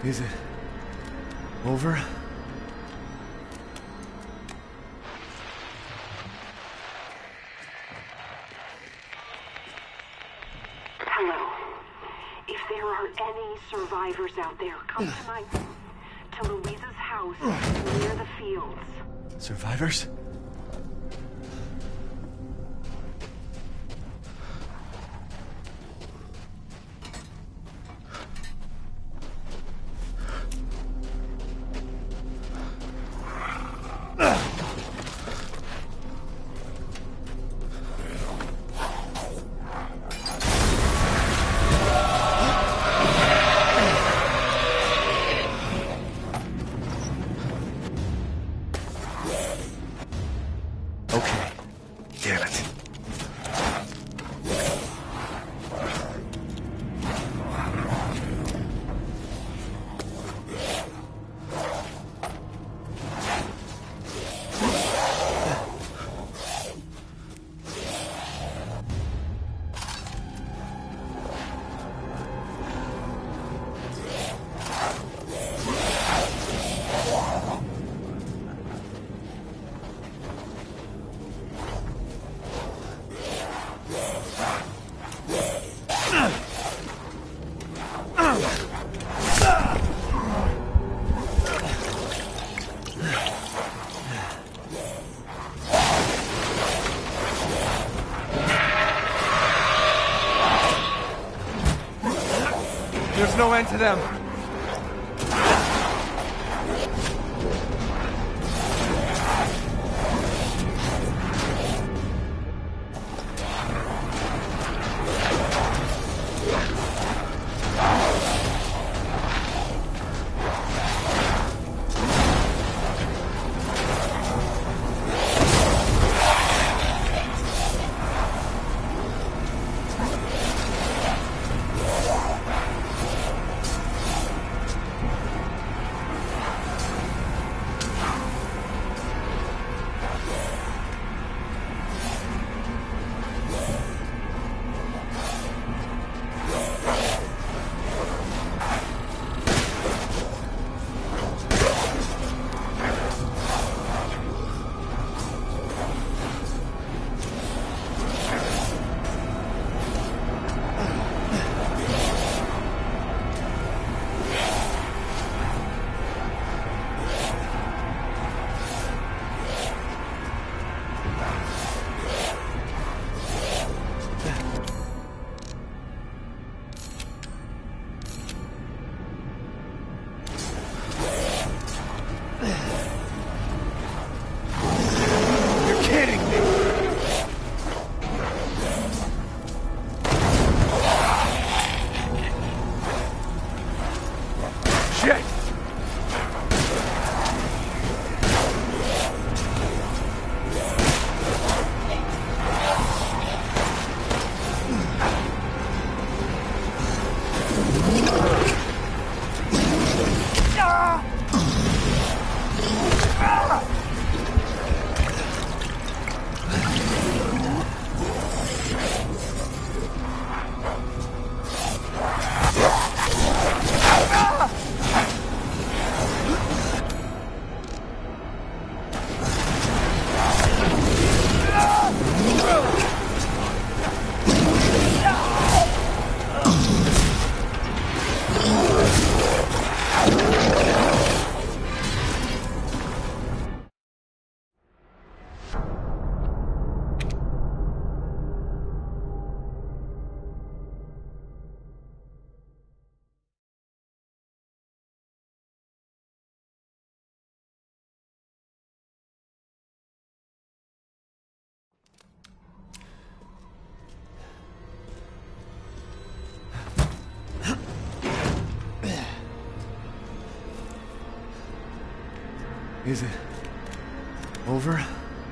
Is it over? Hello. If there are any survivors out there, come to Louisa's house near the fields. Survivors? Okay. Damn it. There's no end to them. Is it over?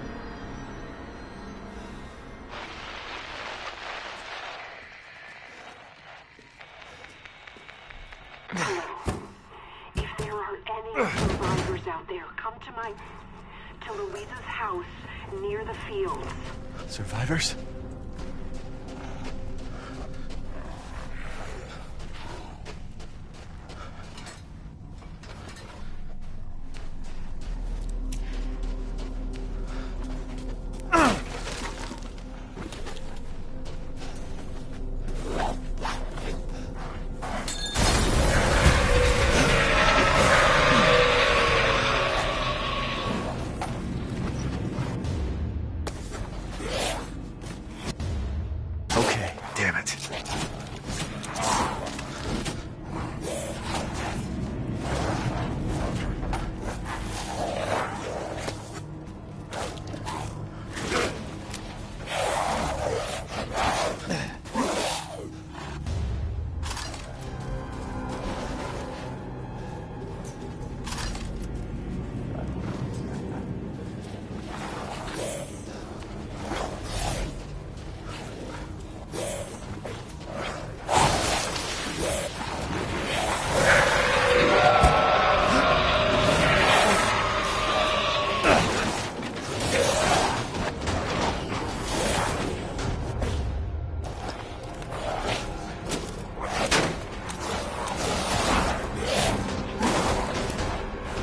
If there are any survivors out there, come to Louisa's house near the fields. Survivors?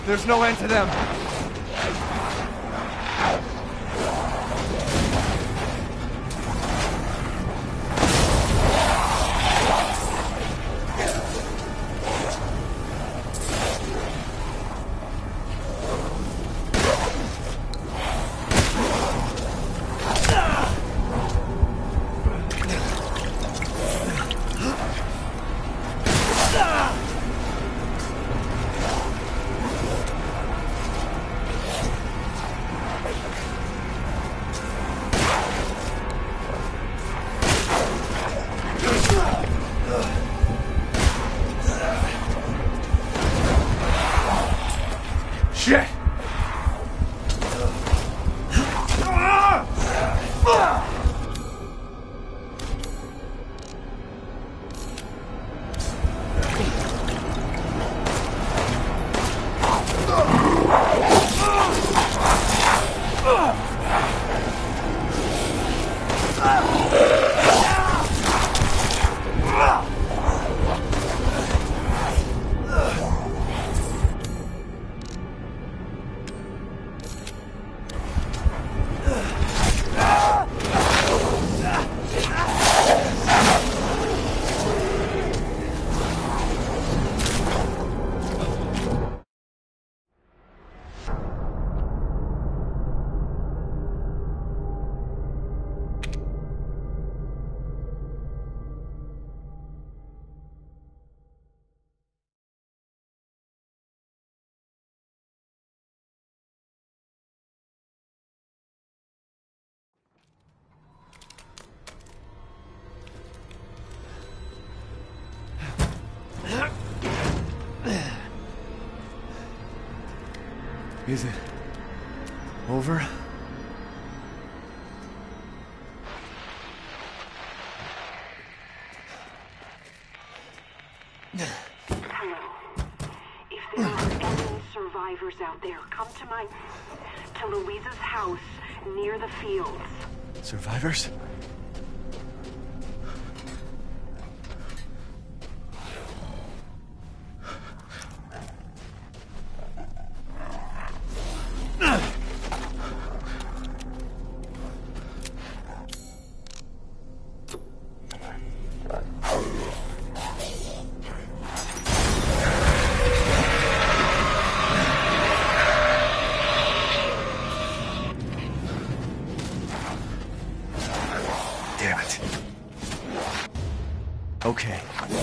There's no end to them. Shit! Is it over? Hello. If there are any survivors out there, come to Louisa's house near the fields. Survivors? Damn it. Okay.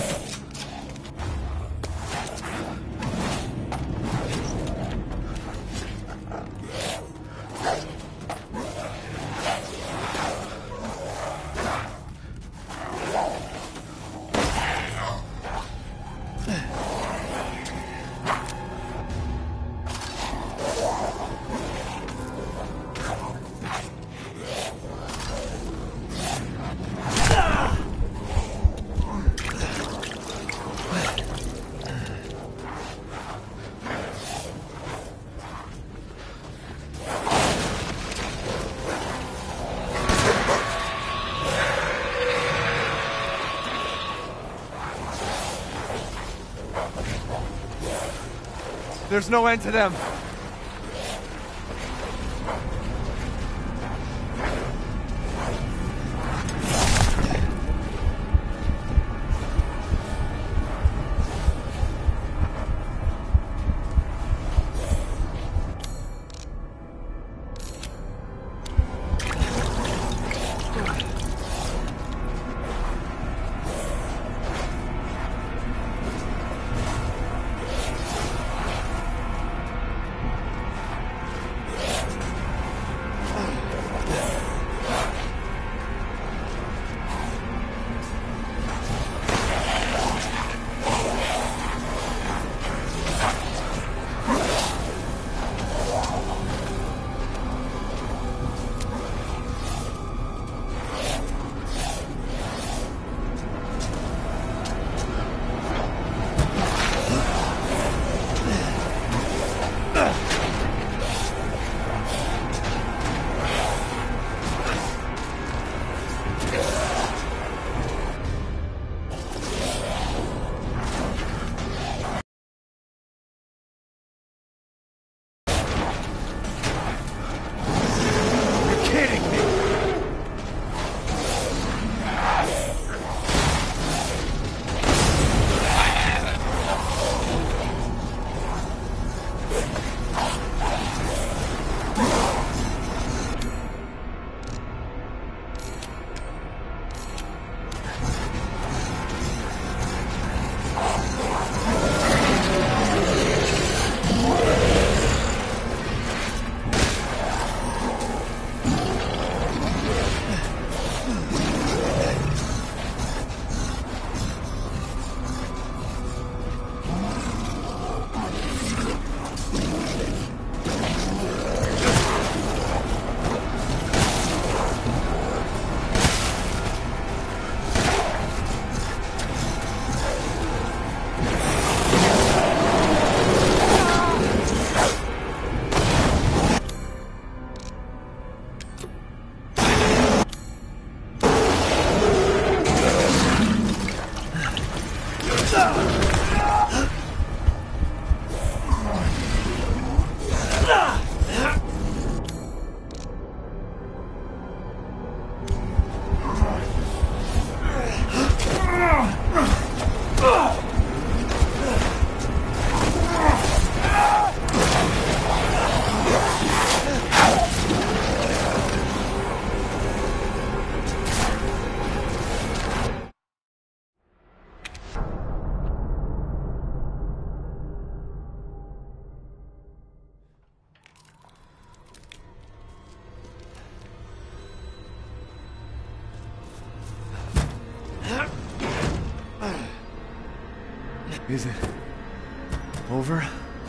There's no end to them. Is it over?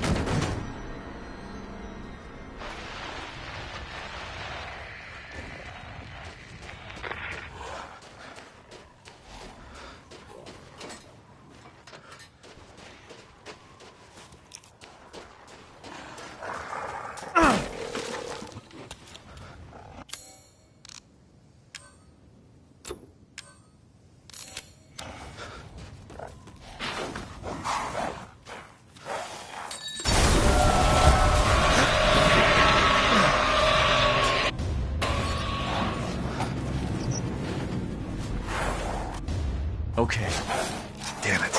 Okay. Damn it.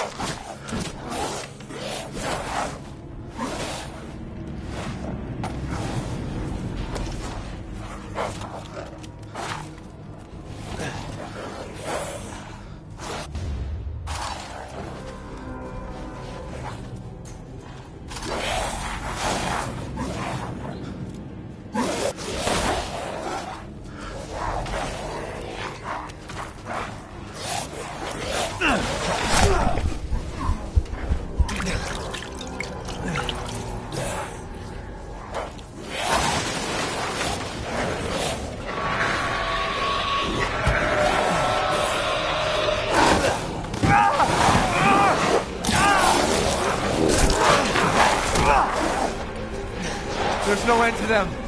There's no end to them.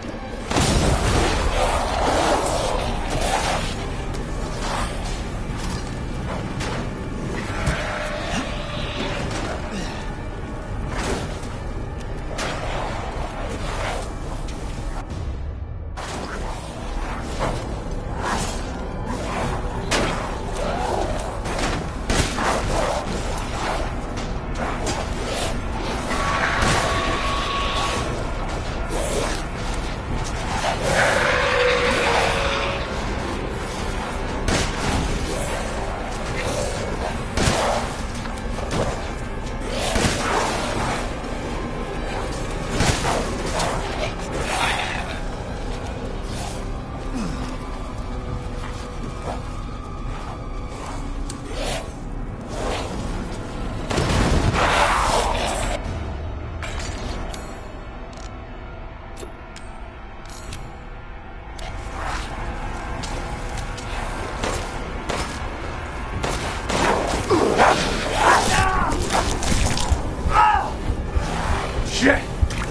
Shit!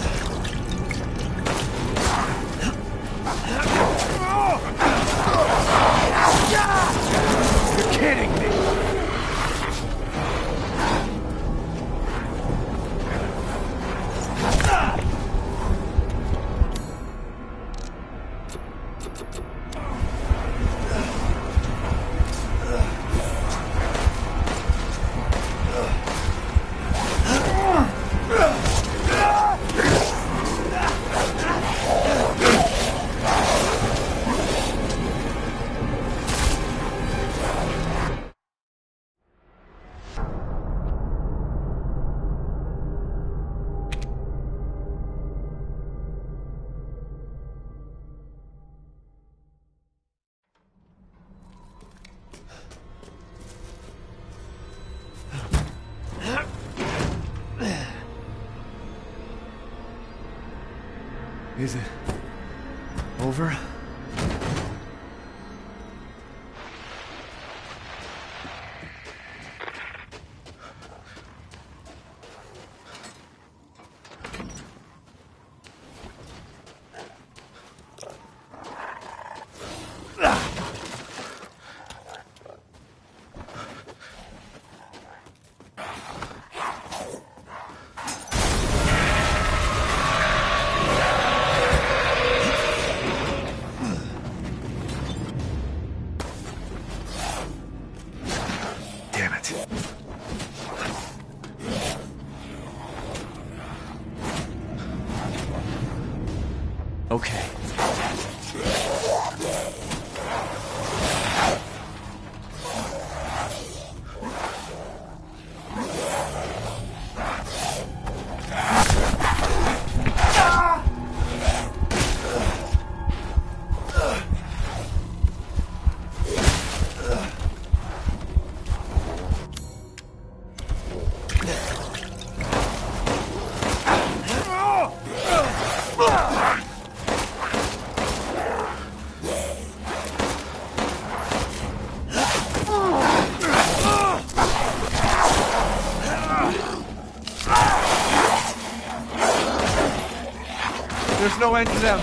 You're kidding me! Is it over? Damn it. Okay. There's no end to them.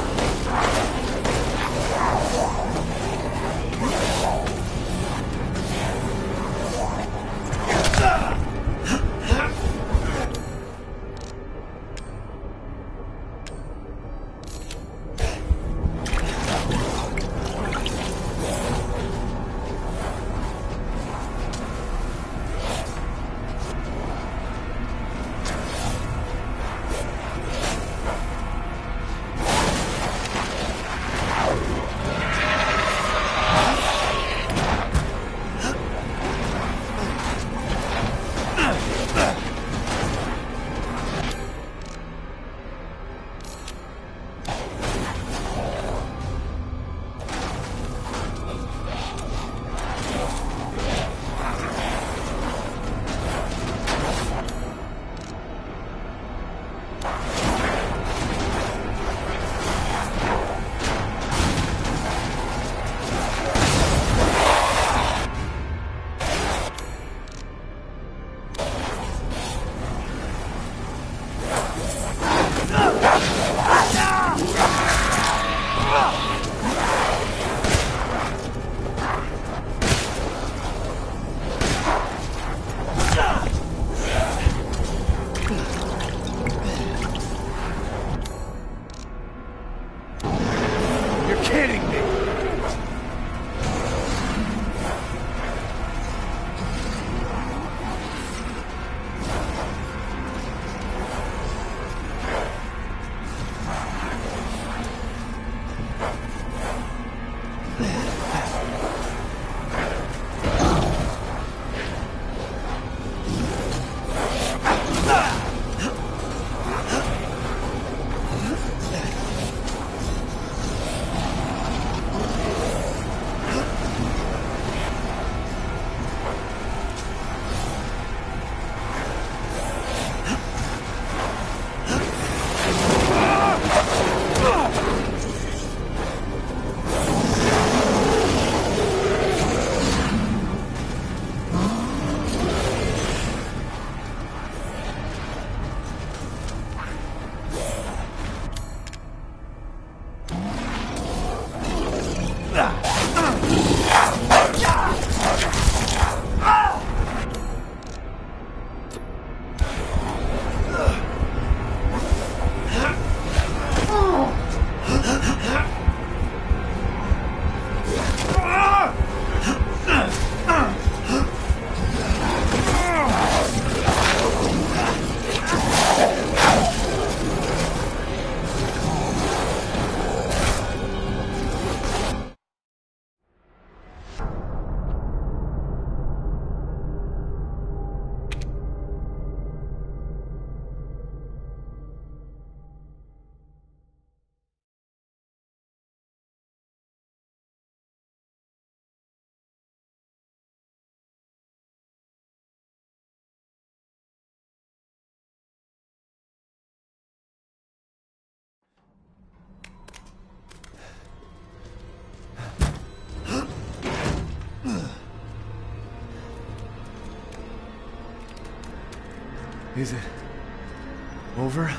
Is it over?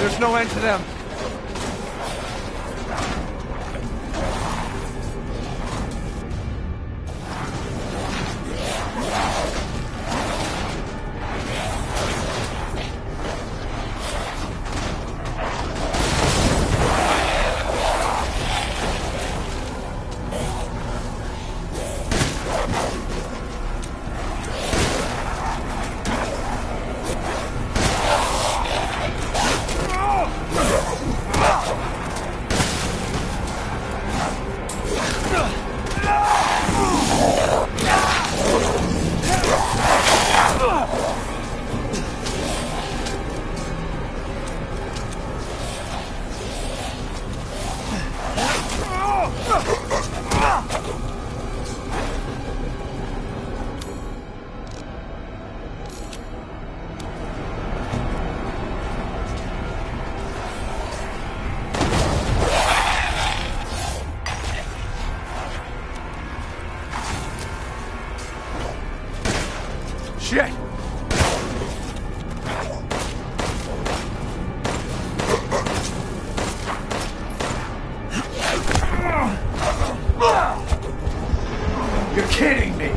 There's no end to them. Shit! You're kidding me!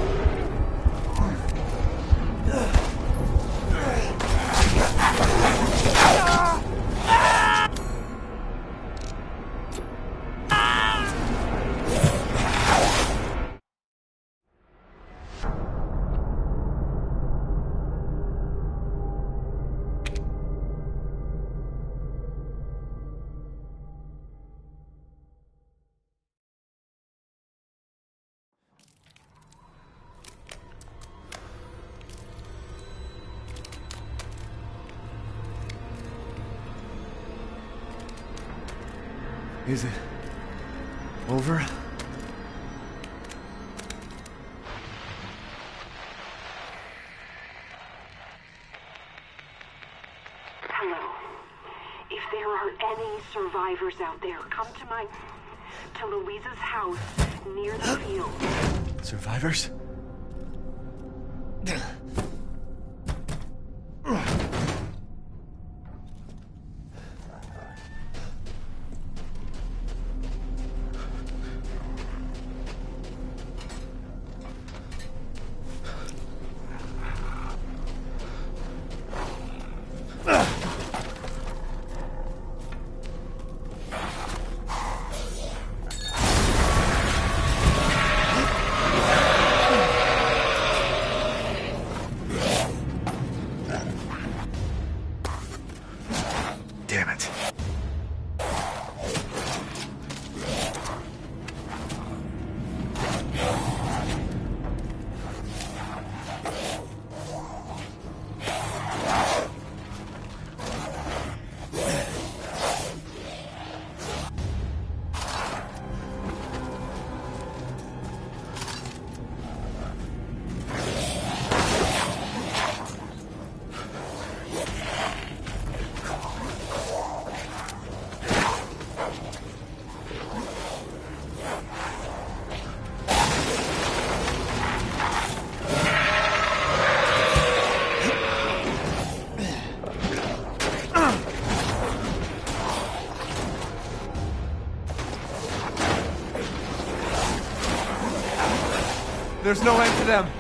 Is it over? Hello. If there are any survivors out there, come to Louisa's house near the field. Survivors? Damn it. There's no end to them.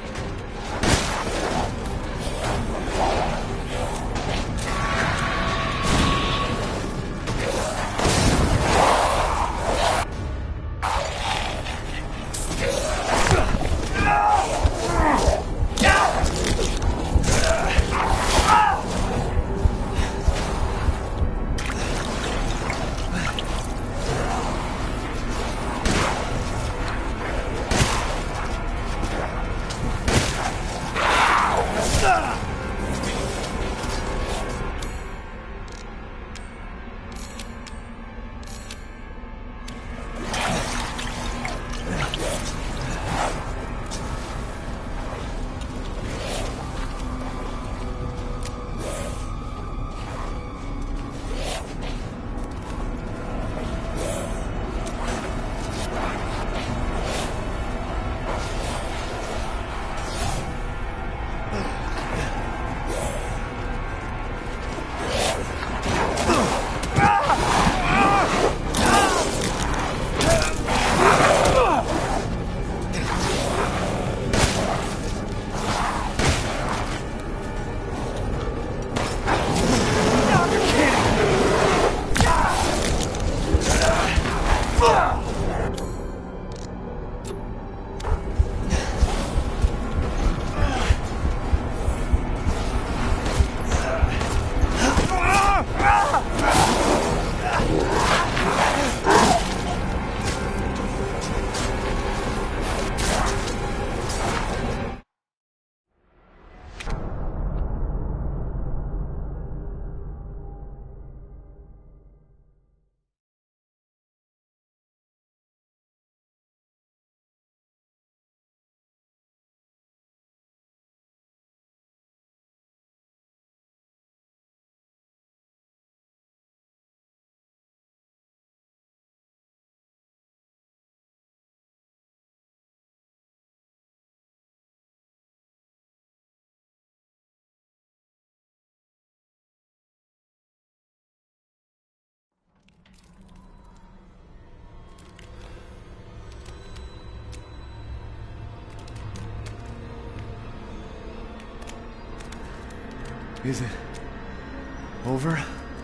Is it over?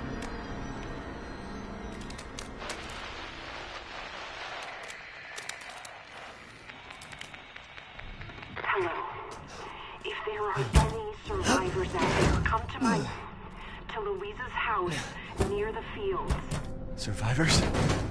Hello. If there are any survivors out there, come to Louisa's house near the fields. Survivors?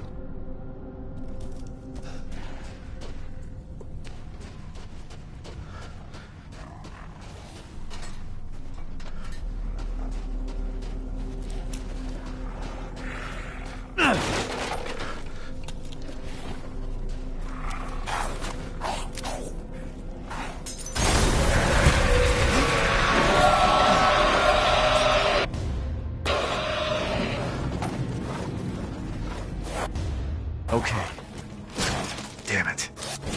Okay. Damn it.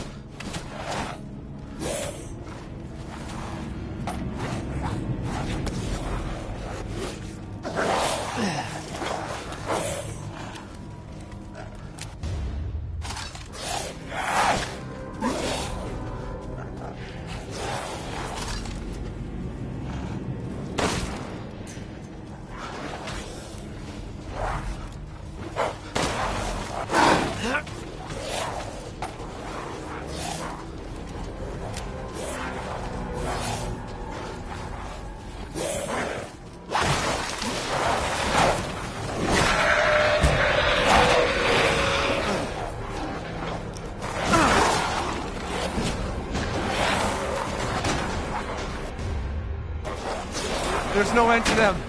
There's no end to them.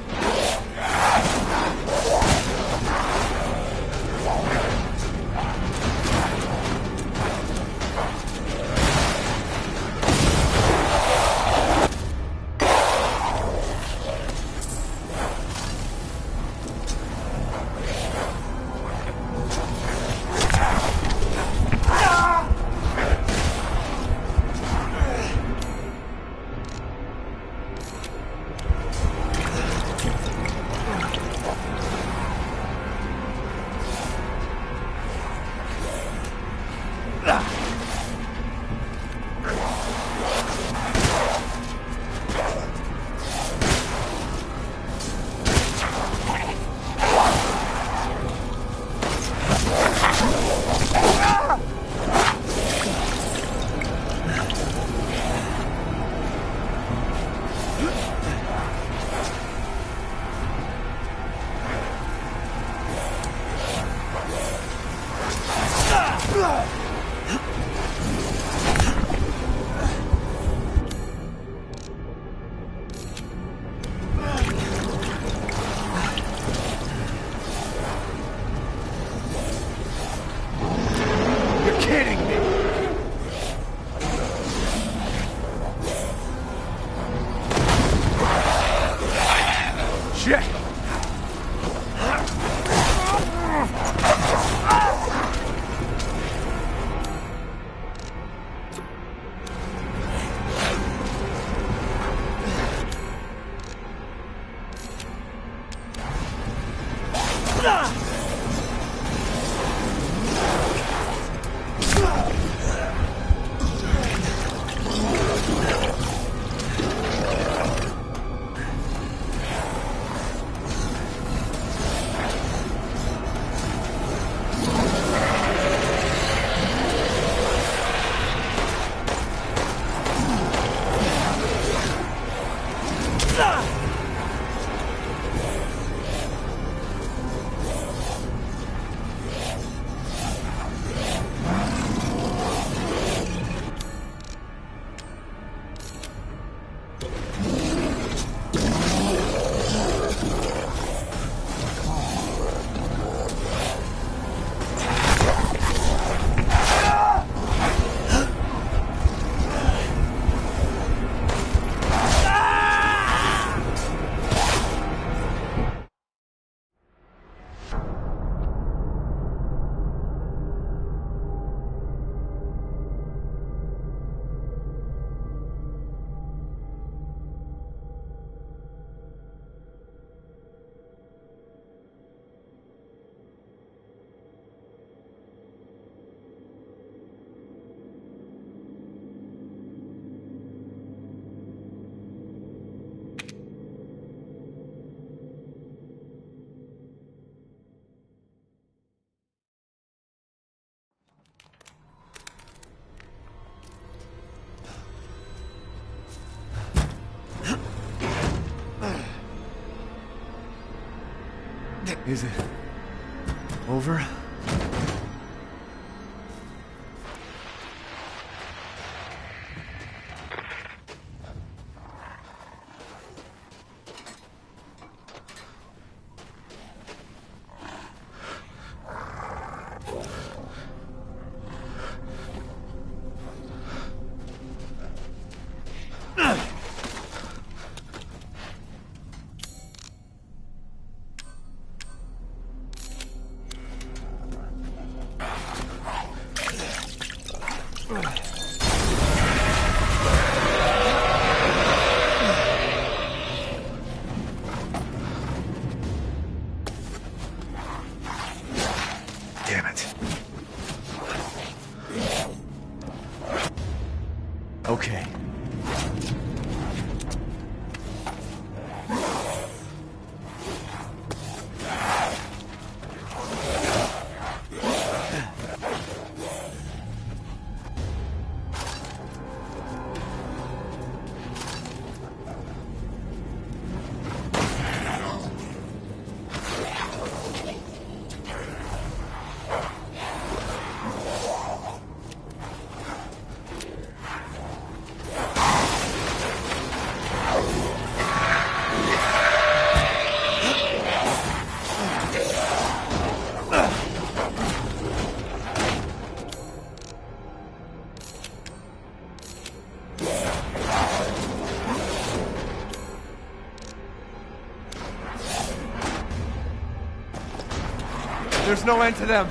You're kidding me! Shit! Is it over? Damn it. Okay. There's no end to them.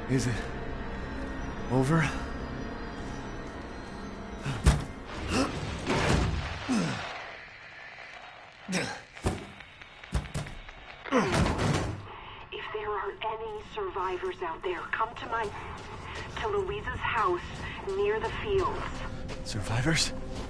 Is it over? If there are any survivors out there, come to Louisa's house near the fields. Survivors?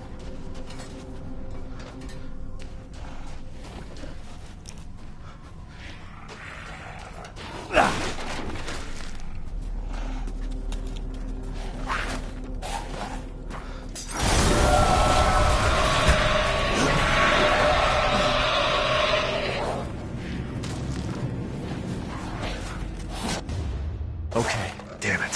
Okay, damn it.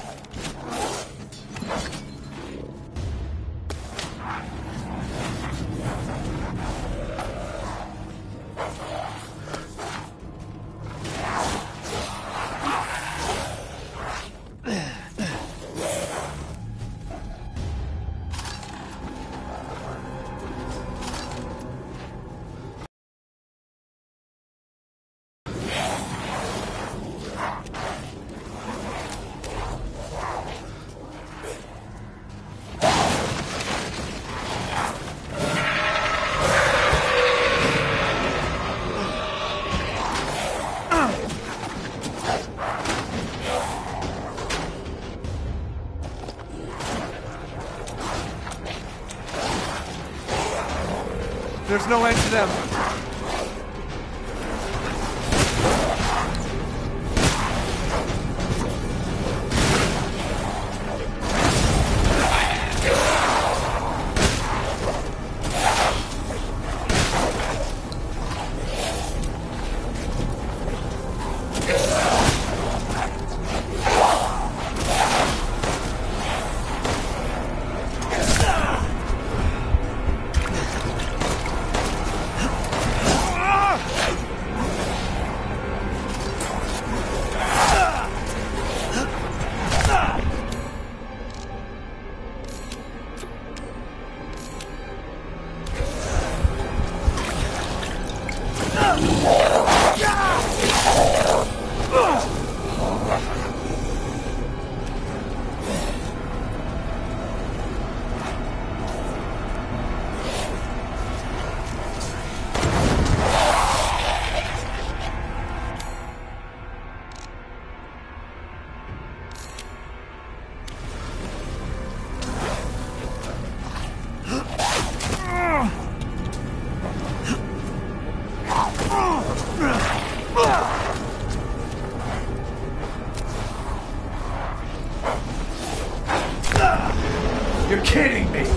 There's no end to them. You're kidding me!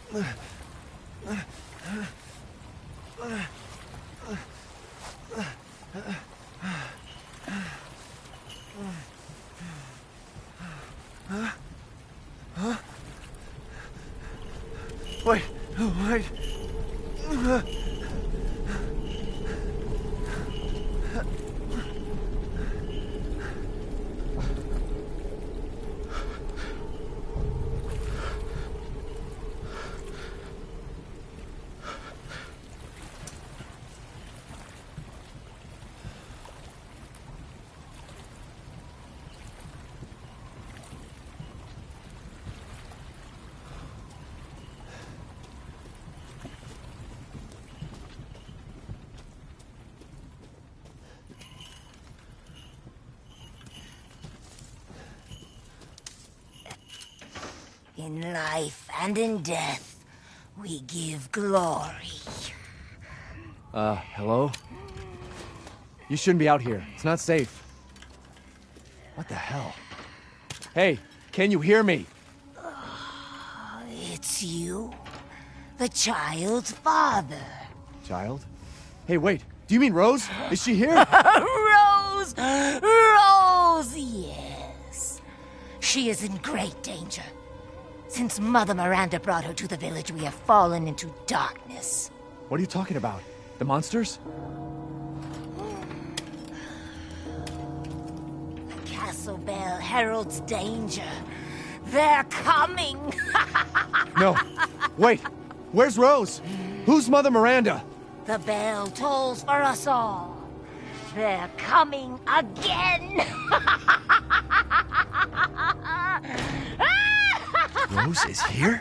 Wait, wait. In life and in death, we give glory. Hello? You shouldn't be out here. It's not safe. What the hell? Hey, can you hear me? It's you, the child's father. Child? Hey, wait. Do you mean Rose? Is she here? Rose! Rose, yes. She is in great danger. Since Mother Miranda brought her to the village, we have fallen into darkness. What are you talking about? The monsters? The castle bell heralds danger. They're coming! No. Wait. Where's Rose? Who's Mother Miranda? The bell tolls for us all. They're coming again! Rose is here?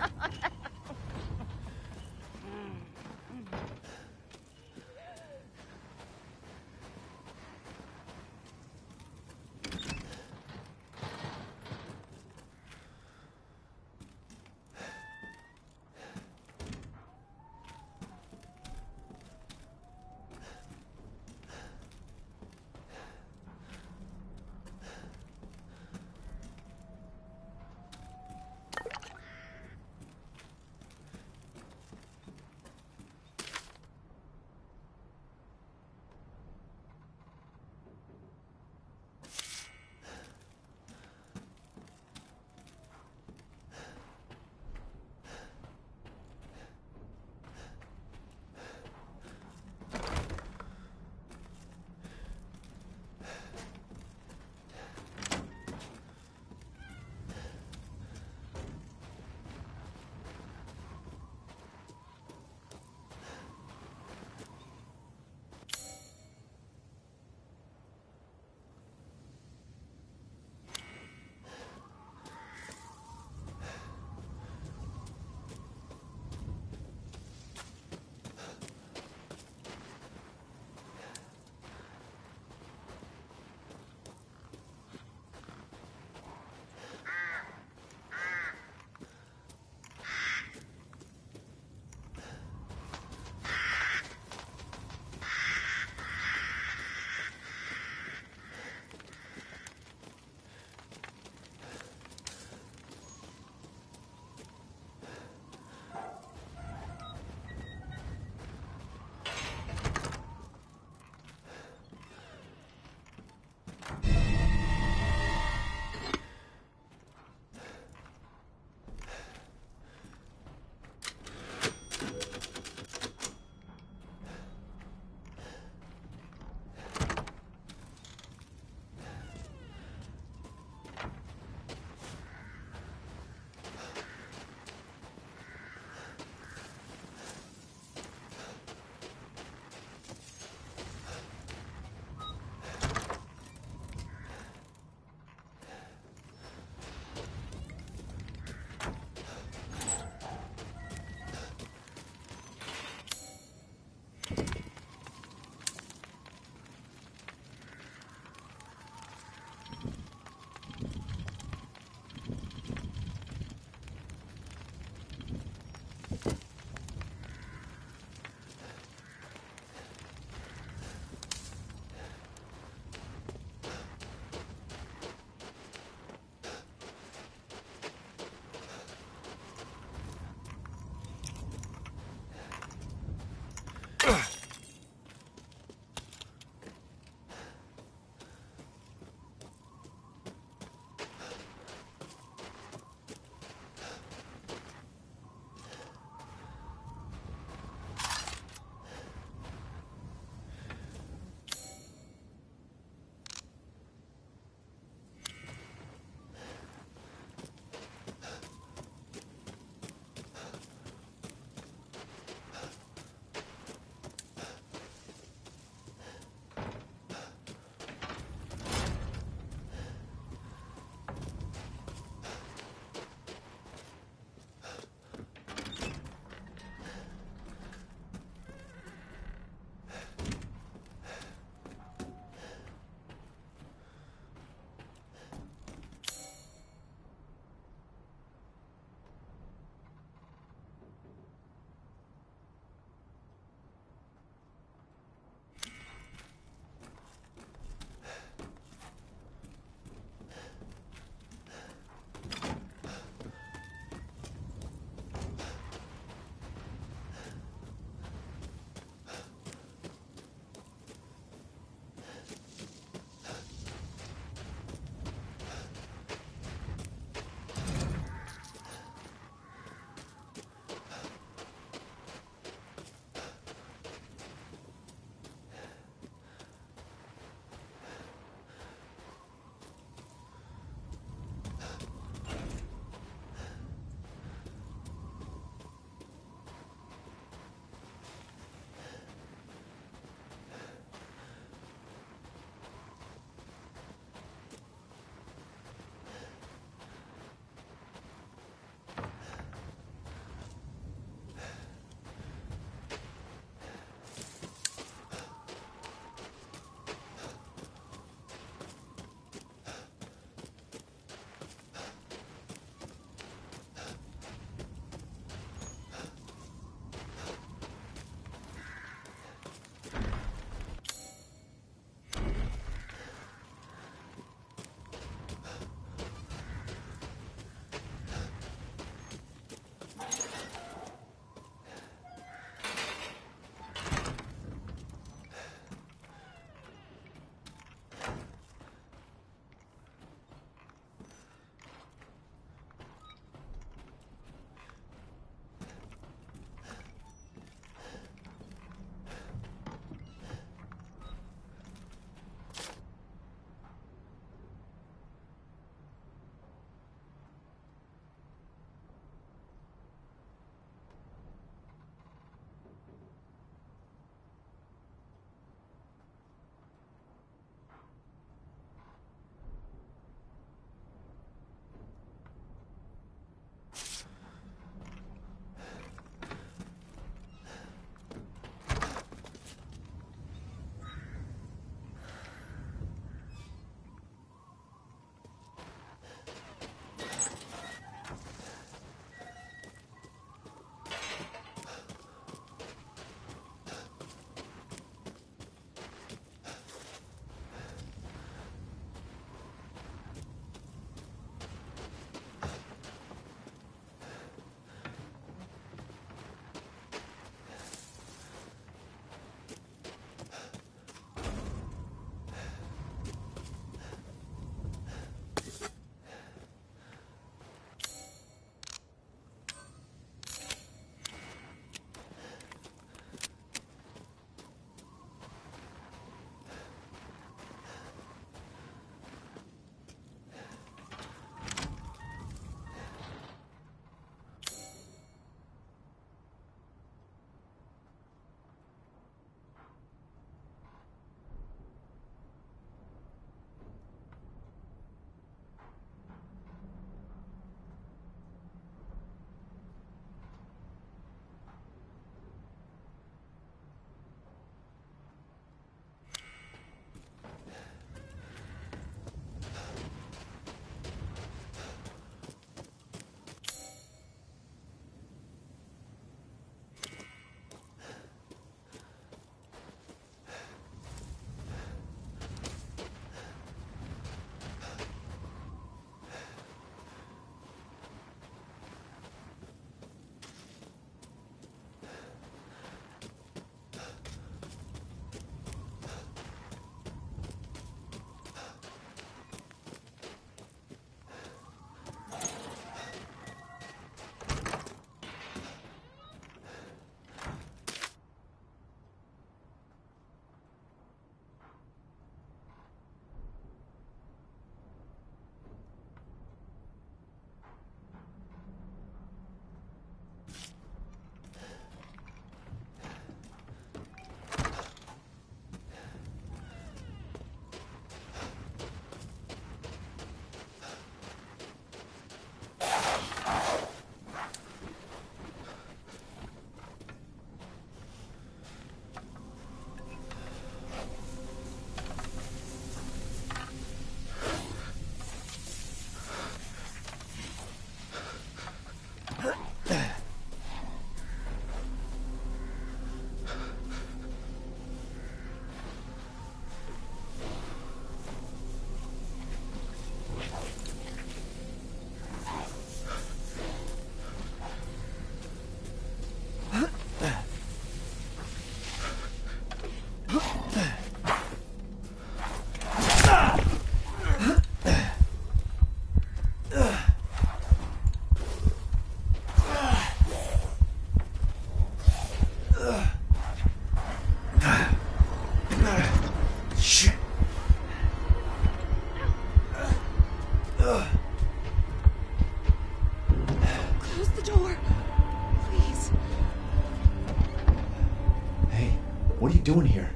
What are you doing here?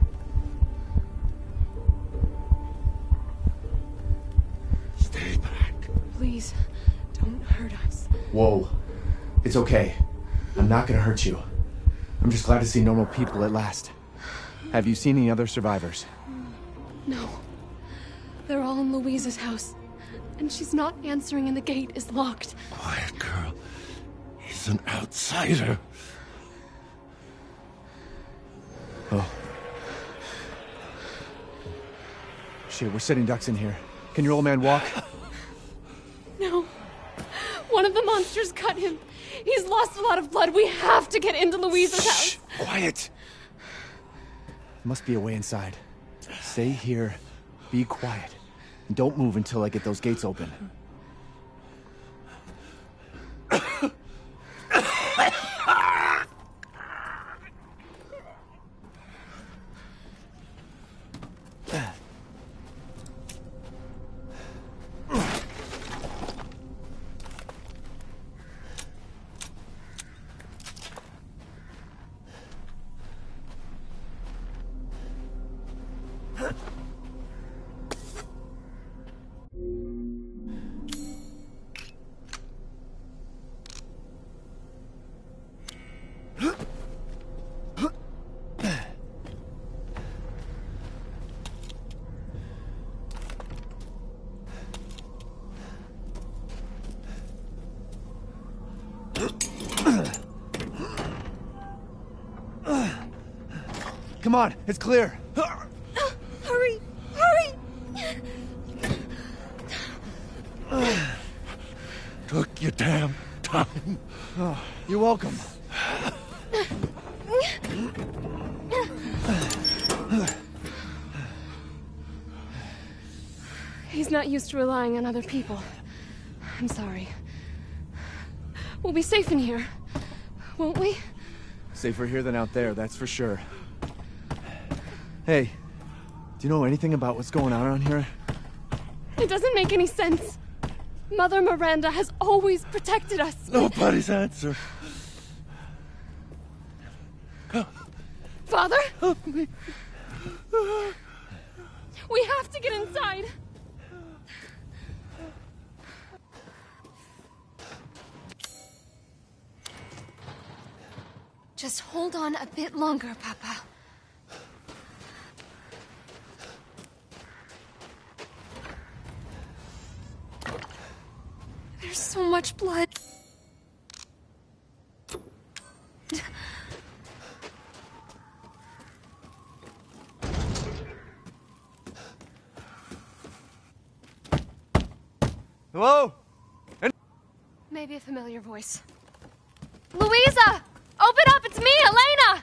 Stay back. Please, don't hurt us. Whoa. It's okay. I'm not gonna hurt you. I'm just glad to see normal people at last. Have you seen any other survivors? No. They're all in Louisa's house. And she's not answering and the gate is locked. Quiet, girl. He's an outsider. Oh. Shit, we're sitting ducks in here. Can your old man walk? No. One of the monsters cut him. He's lost a lot of blood. We have to get into Louisa's house. Quiet! Must be a way inside. Stay here, be quiet, and don't move until I get those gates open. Come on, it's clear. Hurry! Hurry! Took your damn time. Oh, you're welcome. He's not used to relying on other people. I'm sorry. We'll be safe in here, won't we? Safer here than out there, that's for sure. Hey, do you know anything about what's going on around here? It doesn't make any sense. Mother Miranda has always protected us. Nobody's answer. Father? Help me. We have to get inside. Just hold on a bit longer, Papa. There's so much blood. Hello? Maybe a familiar voice. Louisa! Open up! It's me, Elena!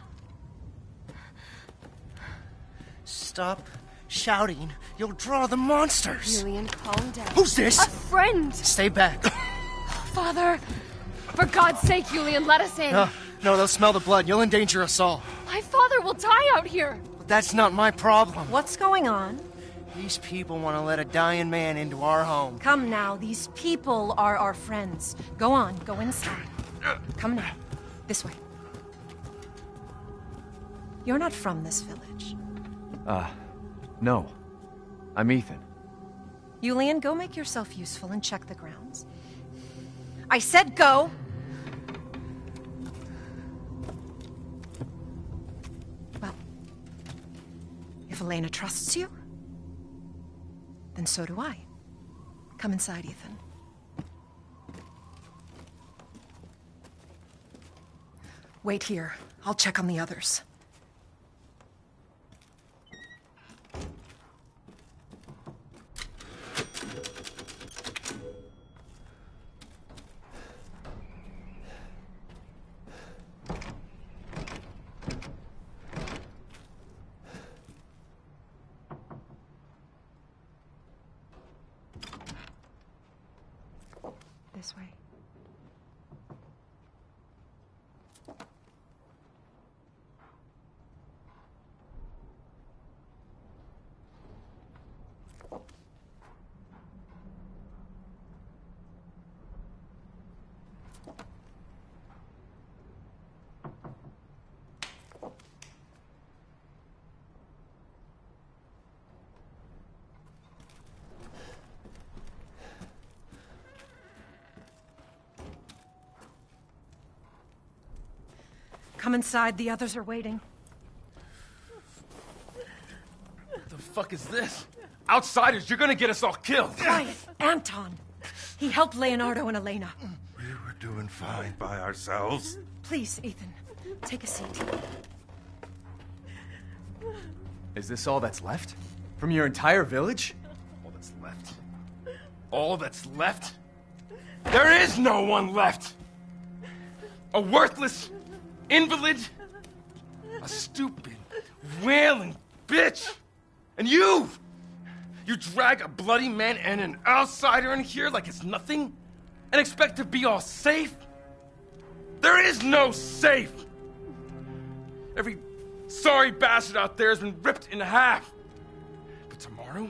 Stop shouting. You'll draw the monsters. Julian, calm down. Who's this? A friend! Stay back. Father! For God's sake, Julian, let us in. No, they'll smell the blood. You'll endanger us all. My father will die out here. But that's not my problem. What's going on? These people want to let a dying man into our home. Come now, these people are our friends. Go on, go inside. Come now, this way. You're not from this village. No. I'm Ethan. Julian, go make yourself useful and check the grounds. I said go! Well, if Elena trusts you, then so do I. Come inside, Ethan. Wait here. I'll check on the others. This way. Come inside, the others are waiting. What the fuck is this? Outsiders, you're gonna get us all killed. Quiet, Anton. He helped Leonardo and Elena. We were doing fine by ourselves. Please, Ethan, take a seat. Is this all that's left? From your entire village? All that's left. All that's left? There is no one left! A worthless invalid, a stupid, wailing bitch! And you! You drag a bloody man and an outsider in here like it's nothing? And expect to be all safe? There is no safe! Every sorry bastard out there has been ripped in half. But tomorrow?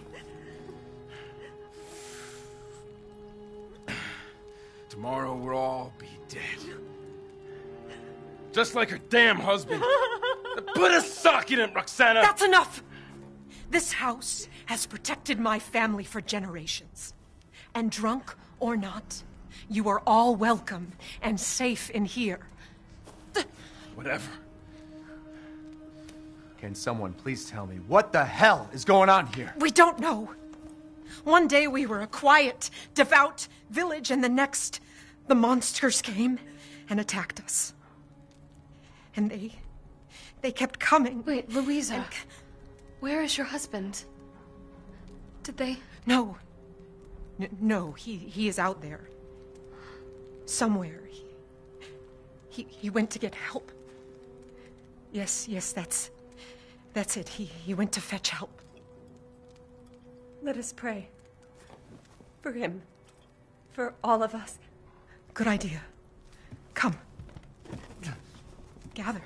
Tomorrow we'll all be dead. Just like her damn husband. Put a sock in it, Roxana! That's enough! This house has protected my family for generations. And drunk or not, you are all welcome and safe in here. Whatever. Can someone please tell me what the hell is going on here? We don't know. One day we were a quiet, devout village, and the next, the monsters came and attacked us. And they kept coming. Wait, Louisa. Where is your husband? Did they... No. No, he is out there. Somewhere. He went to get help. Yes, that's it. He went to fetch help. Let us pray. For him. For all of us. Good idea. Come. Gather.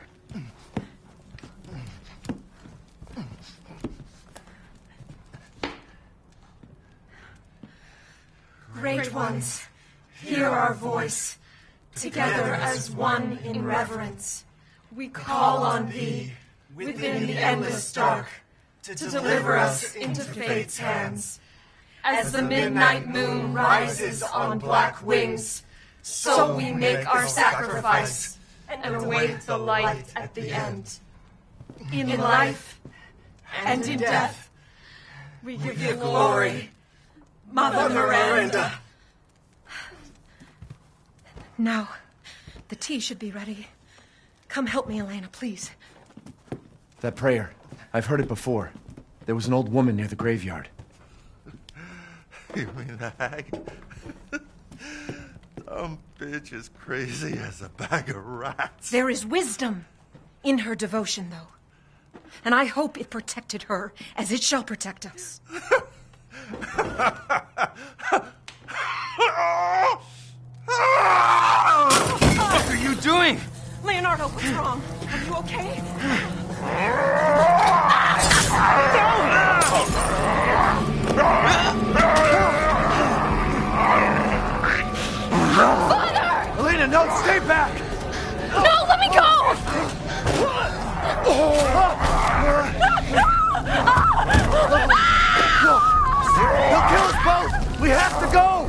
Great ones, hear our voice. Together as one in reverence, we call on thee within the endless dark to deliver us into fate's hands. As the midnight moon rises on black wings, so we make our sacrifice and await the light at the end. In life and in death, we give you glory, Mother Miranda. Now, the tea should be ready. Come help me, Elena, please. That prayer. I've heard it before. There was an old woman near the graveyard. You mean the hag? Dumb bitch is crazy as a bag of rats. There is wisdom in her devotion, though. And I hope it protected her as it shall protect us. What are you doing? Leonardo, what's wrong? Are you okay? Father! Elena, no, stay back! No, let me go! He'll kill us both! We have to go!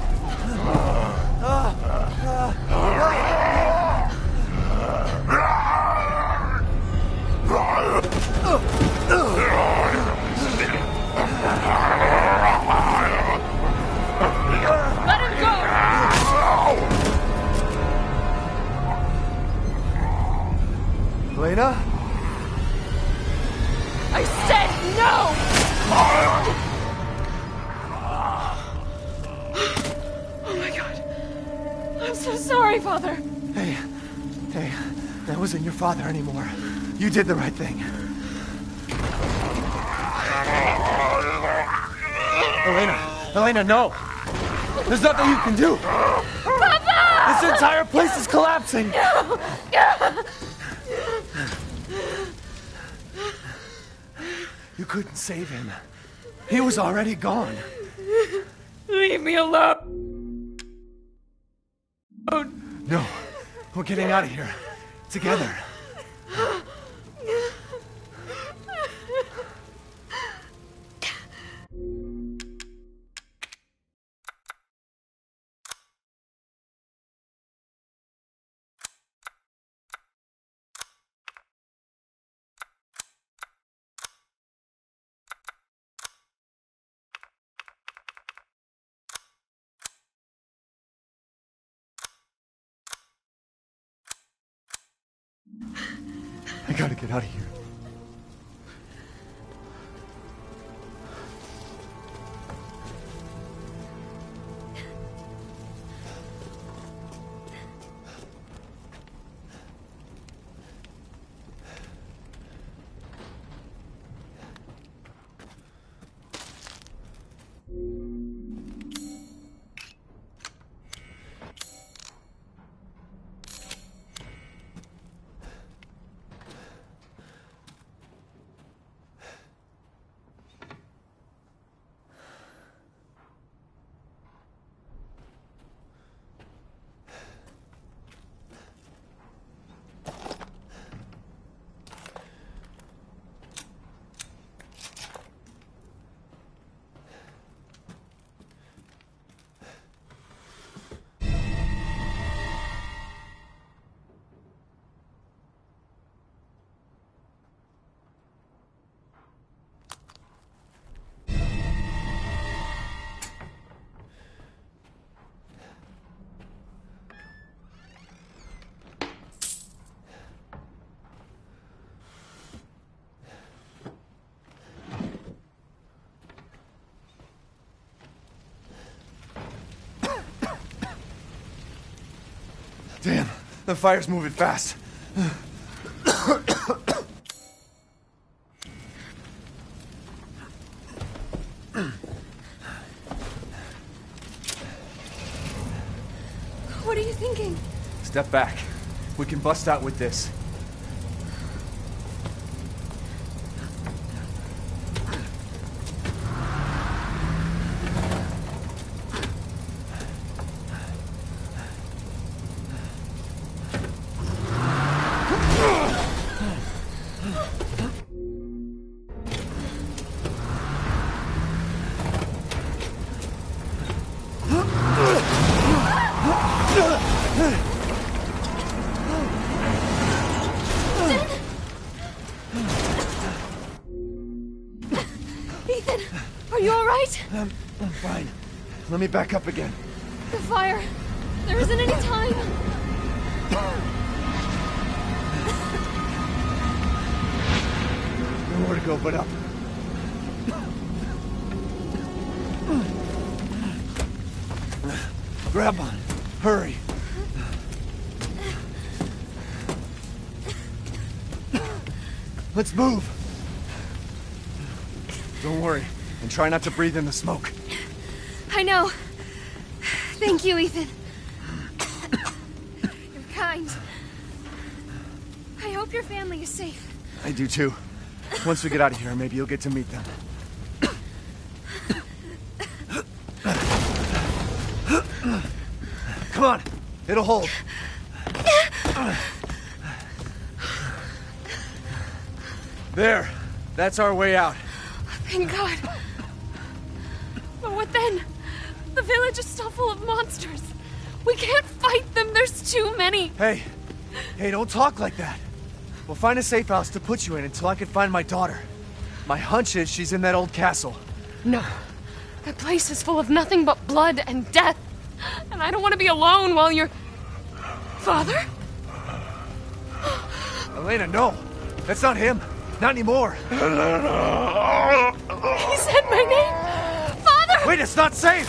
Let him go! Elena? I said no! Oh my God. I'm so sorry, Father. Hey, that wasn't your father anymore. You did the right thing. Elena, no! There's nothing you can do! Papa! This entire place is collapsing! No! You couldn't save him. He was already gone. Leave me alone. No, we're getting out of here. Together. I gotta get out of here. Damn, the fire's moving fast. What are you thinking? Step back. We can bust out with this. Ethan, are you all right? I'm fine. Let me back up again. The fire. There isn't any time. Nowhere to go but up. Grab on. Hurry. Let's move. Don't worry, and try not to breathe in the smoke. I know. Thank you, Ethan. You're kind. I hope your family is safe. I do too. Once we get out of here, maybe you'll get to meet them. Come on, it'll hold. There, that's our way out. Thank God. But what then? The village is still full of monsters. We can't fight them, there's too many. Hey, don't talk like that. We'll find a safe house to put you in until I can find my daughter. My hunch is she's in that old castle. No. That place is full of nothing but blood and death. And I don't want to be alone while you're... Father? Elena, no. That's not him. Not anymore. He said my name. Father! Wait, it's not safe!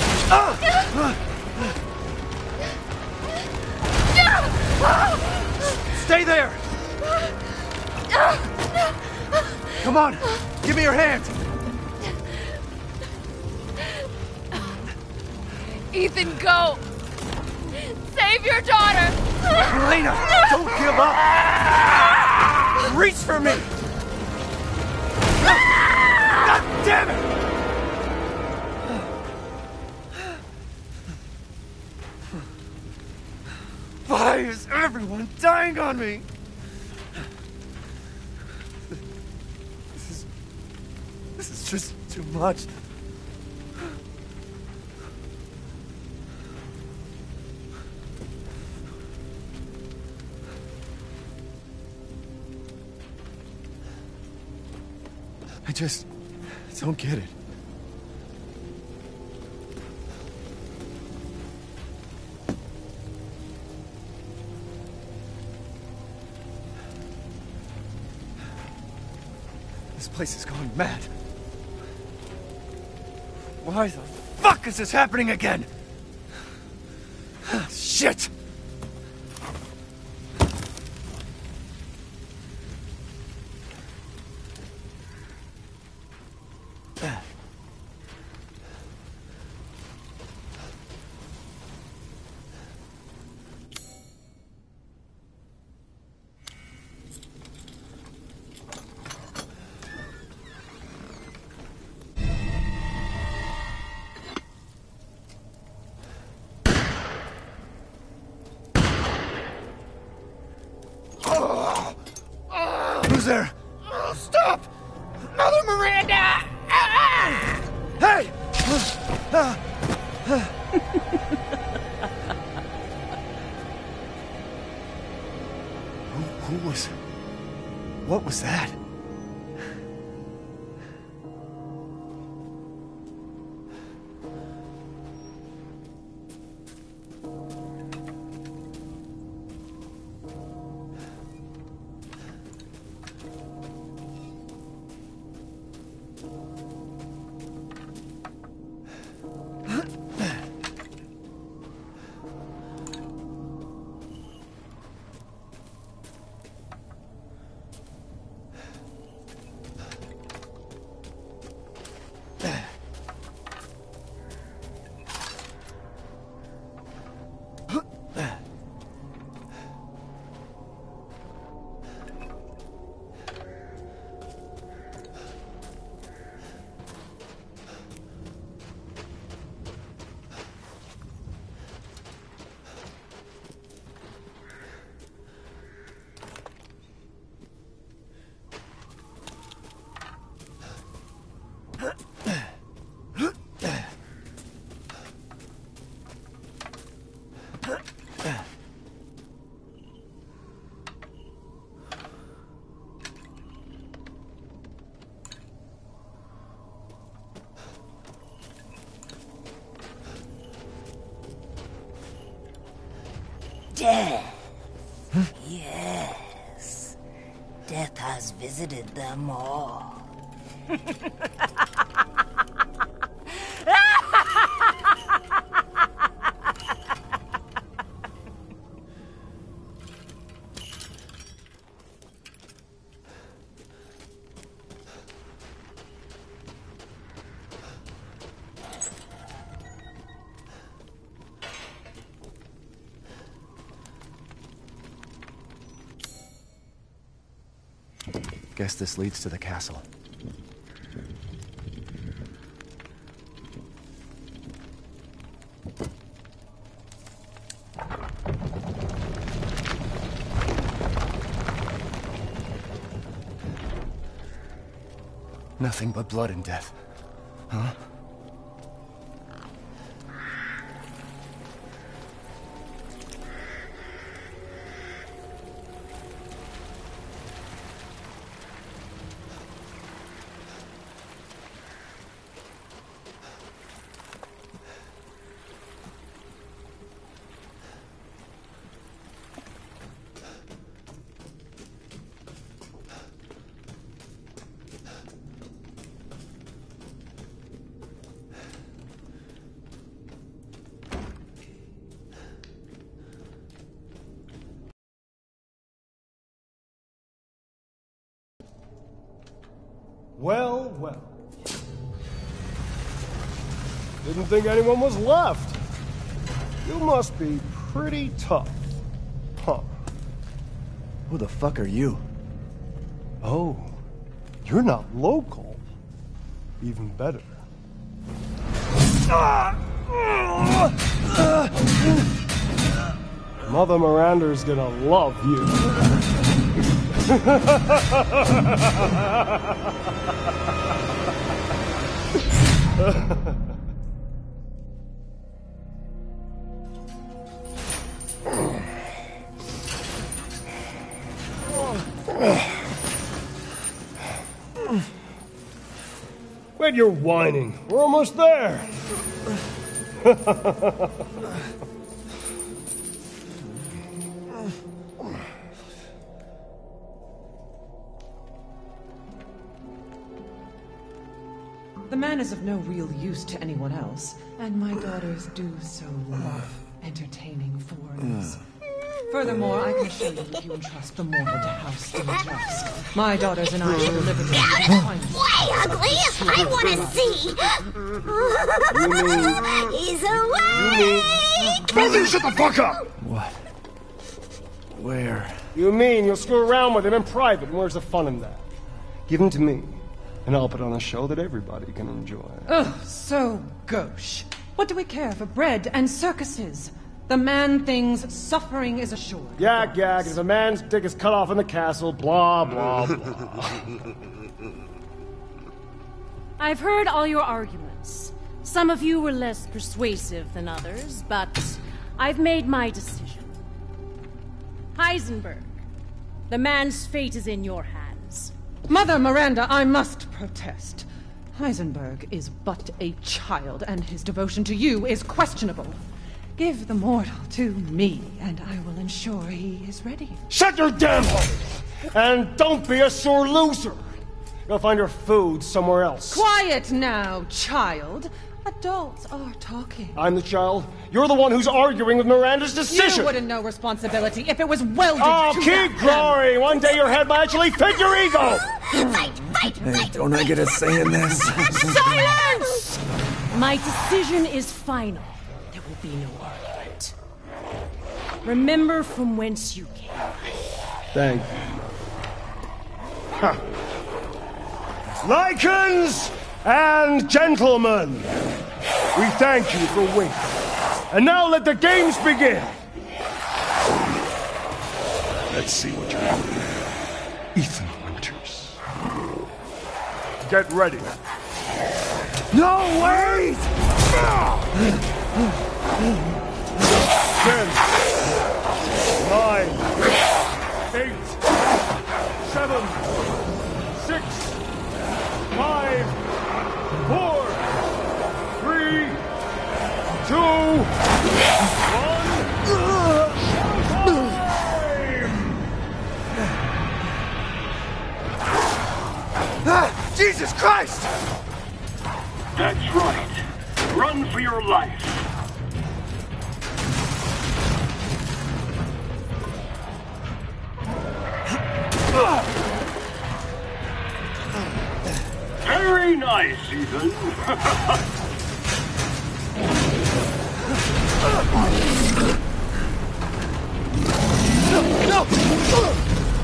Stay there! Come on, give me your hand! Ethan, go! Save your daughter! Elena, don't give up! Reach for me! God damn it! Why is everyone dying on me? This is just too much. I just don't get it. This place is going mad. Why the fuck is this happening again? Shit! Who's there? Stop! Mother Miranda! Hey! Who was... What was that? Death. Yes. Death has visited them all. Guess this leads to the castle. Nothing but blood and death. Huh? Well, well. Didn't think anyone was left. You must be pretty tough. Huh. Who the fuck are you? Oh, you're not local. Even better. Mother Miranda's gonna love you. Quit your whining. We're almost there. The man is of no real use to anyone else, and my daughters do so love entertaining foreigners. Furthermore, I can assure you if you entrust the mortal to House Dimitrescu, my daughters and I shall deliver them to the finest. Way ugly! I want to see! He's awake! Brother, shut the fuck up! What? Where? You mean you'll screw around with him in private, and where's the fun in that? Give him to me, and I'll put on a show that everybody can enjoy. Oh, so gauche. What do we care for bread and circuses? The man thinks suffering is assured. Yak, yak, if a man's dick is cut off in the castle, blah, blah, blah. I've heard all your arguments. Some of you were less persuasive than others, but I've made my decision. Heisenberg, the man's fate is in your hands. Mother Miranda, I must protest. Heisenberg is but a child, and his devotion to you is questionable. Give the mortal to me, and I will ensure he is ready. Shut your damn hole! And don't be a sore loser! You'll find your food somewhere else. Quiet now, child. Adults are talking. I'm the child. You're the one who's arguing with Miranda's decision. You wouldn't know responsibility if it was welded to keep glory! One day your head might actually fit your ego! Hey, don't I get a say in this? Silence! My decision is final. There will be no argument. Remember from whence you came. Thank you. Huh. Lycans and gentlemen, we thank you for waiting. And now let the games begin! Let's see what you're doing. Ethan Winters. Get ready. No, wait! 10, 9, 8, 7, 6, 5, 4, 3, 2, 1. Jesus Christ! That's right. Run for your life. Very nice, Ethan. No!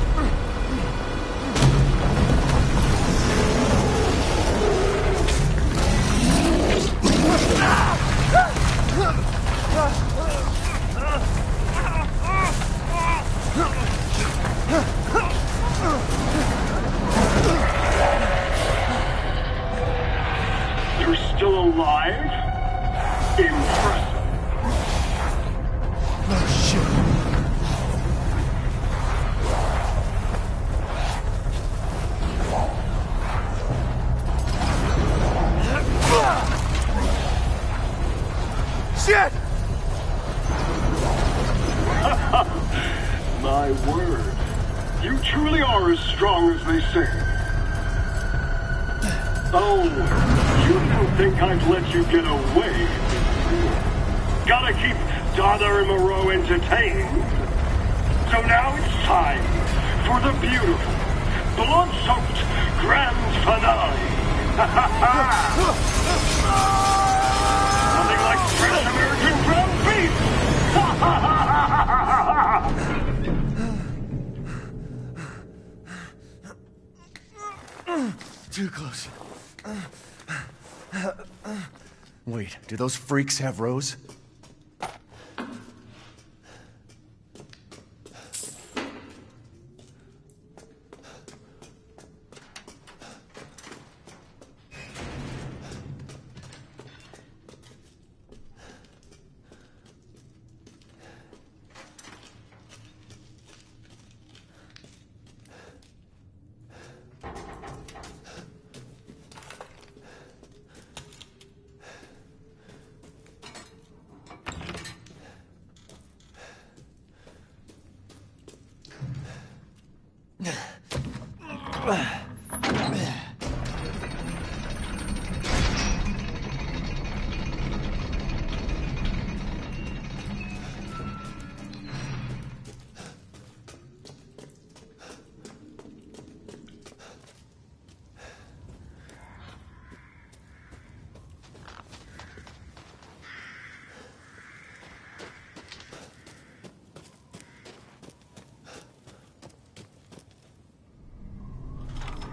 You're still alive? Impressive. Oh, shit. Shit! My word. You truly are as strong as they say. Oh, you don't think I'd let you get away? Gotta keep Donna and Moreau entertained. So now it's time for the beautiful, blood-soaked grand finale. Nothing like fresh American ground beef. Too close. Wait, do those freaks have Rose?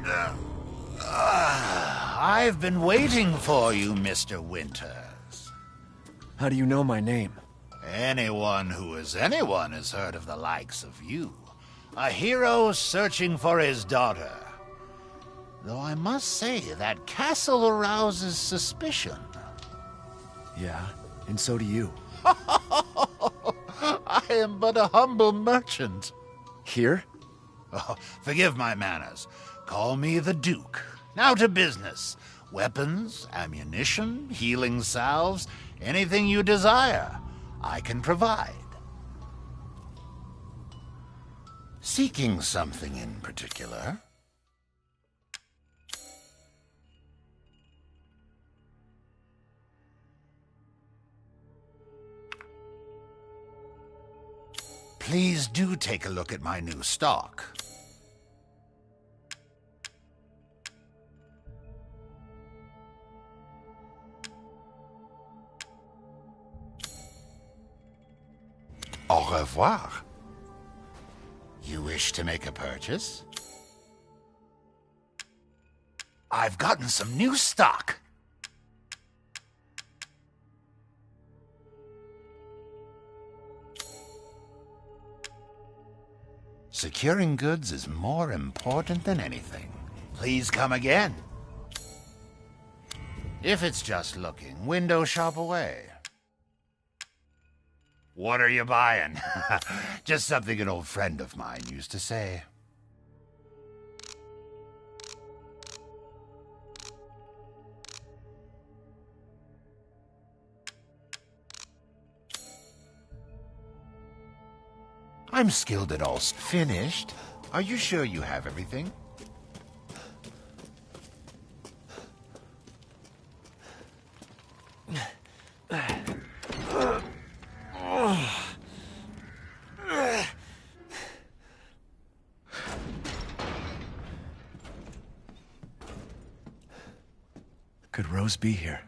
I've been waiting for you, Mr. Winters. How do you know my name? Anyone who is anyone has heard of the likes of you. A hero searching for his daughter. Though I must say, that castle arouses suspicion. Yeah, and so do you. I am but a humble merchant. Here? Oh, forgive my manners. Call me the Duke. Now to business. Weapons, ammunition, healing salves, anything you desire, I can provide. Seeking something in particular? Please do take a look at my new stock. Au revoir. You wish to make a purchase? I've gotten some new stock. Securing goods is more important than anything. Please come again. If it's just looking, window shop away. What are you buying? Just something an old friend of mine used to say. I'm skilled at all. Finished? Are you sure you have everything? Could Rose be here?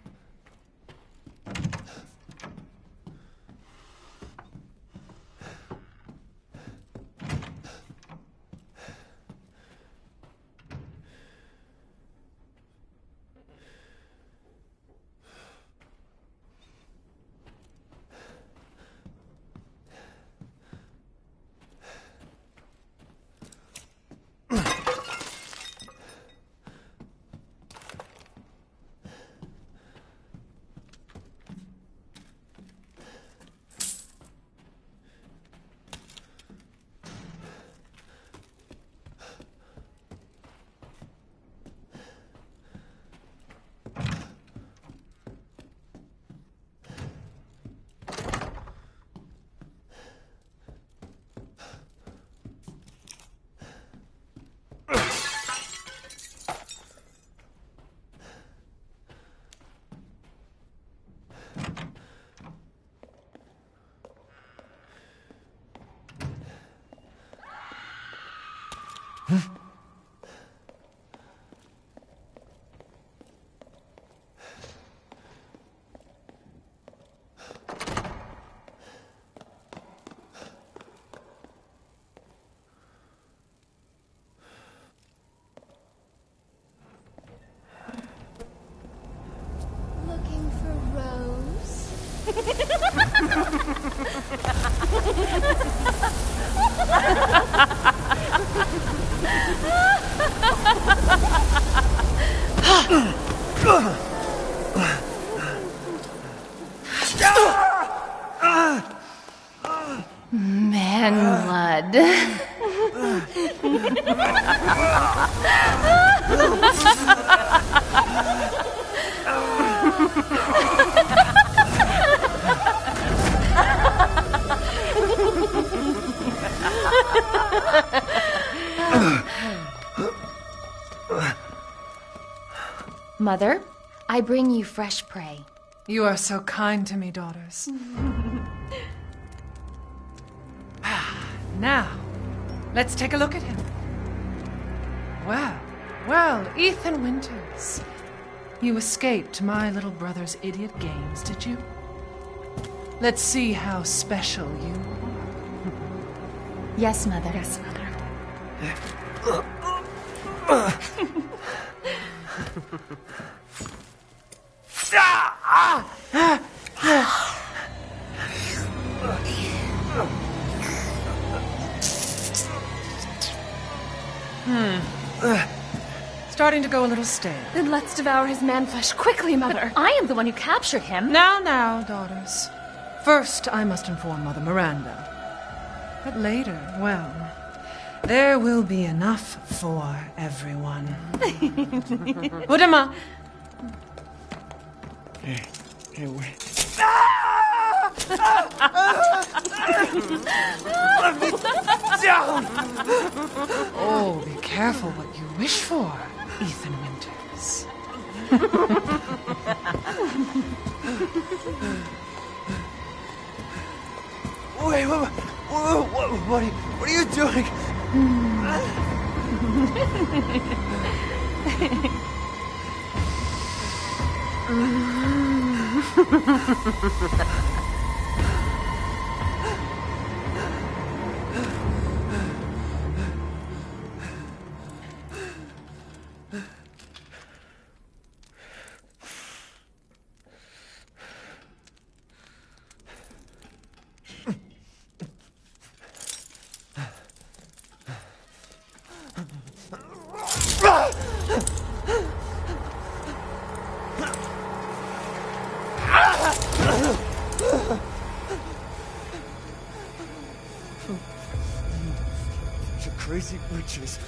Looking for Rose? Man blood. Mother, I bring you fresh prey. You are so kind to me, daughters. Now, let's take a look at him. Well, Ethan Winters. You escaped my little brother's idiot games, did you? Let's see how special you are. Yes, Mother. Yes, Mother. Starting to go a little stale. Then let's devour his man-flesh quickly, Mother. I am the one who captured him. Now, daughters. First, I must inform Mother Miranda. But later, well, there will be enough for everyone. Udama! Hey, wait. Let me down! Oh, be careful what you wish for, Ethan Winters. Wait, what are you doing? You crazy witches.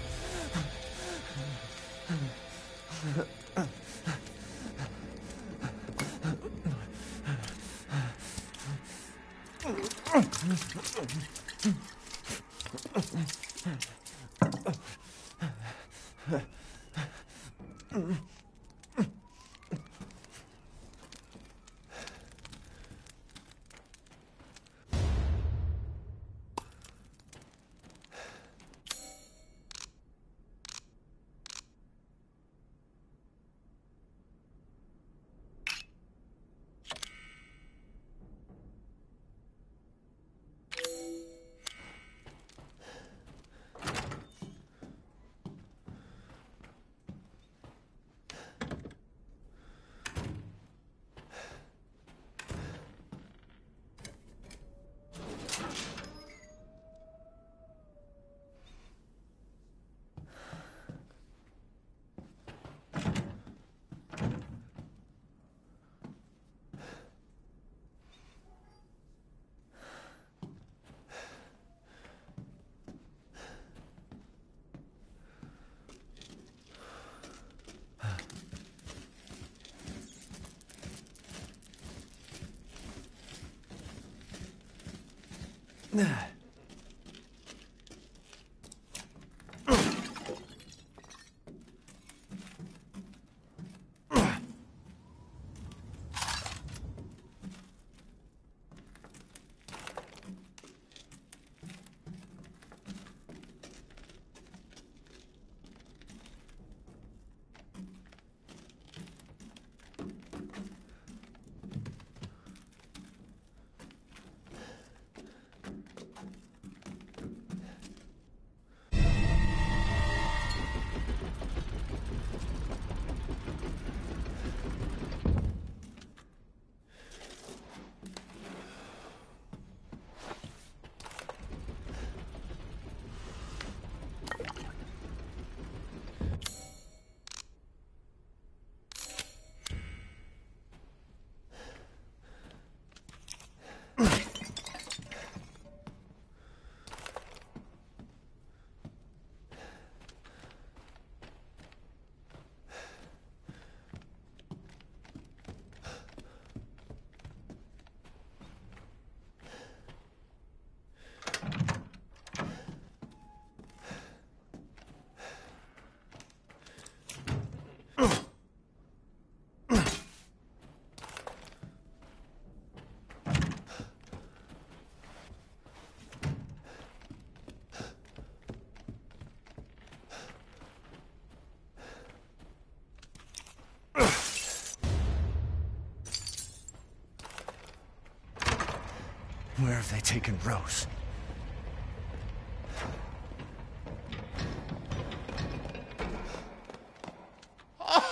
Where have they taken Rose?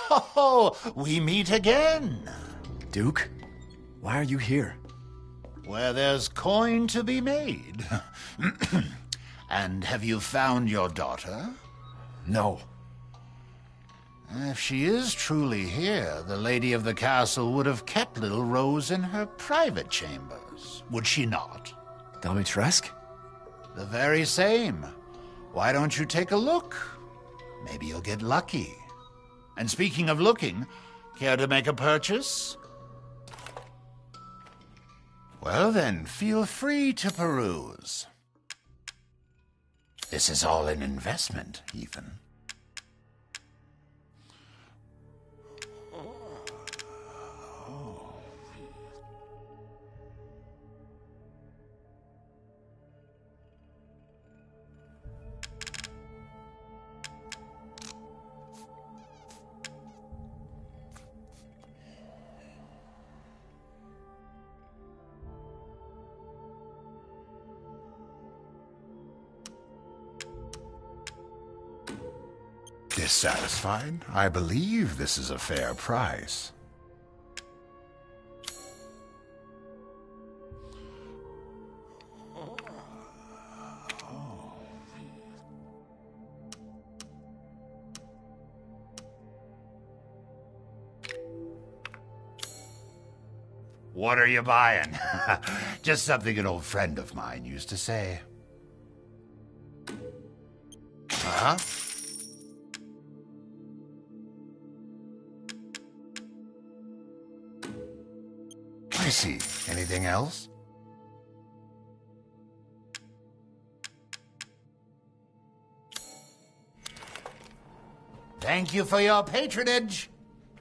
Oh, we meet again. Duke, why are you here? Where there's coin to be made. And have you found your daughter? No. If she is truly here, the lady of the castle would have kept little Rose in her private chambers, would she not? Dimitrescu? The very same. Why don't you take a look? Maybe you'll get lucky. And speaking of looking, care to make a purchase? Well then, feel free to peruse. This is all an investment, Ethan. Dissatisfied? I believe this is a fair price. What are you buying? Just something an old friend of mine used to say. Huh? I see. Anything else? Thank you for your patronage.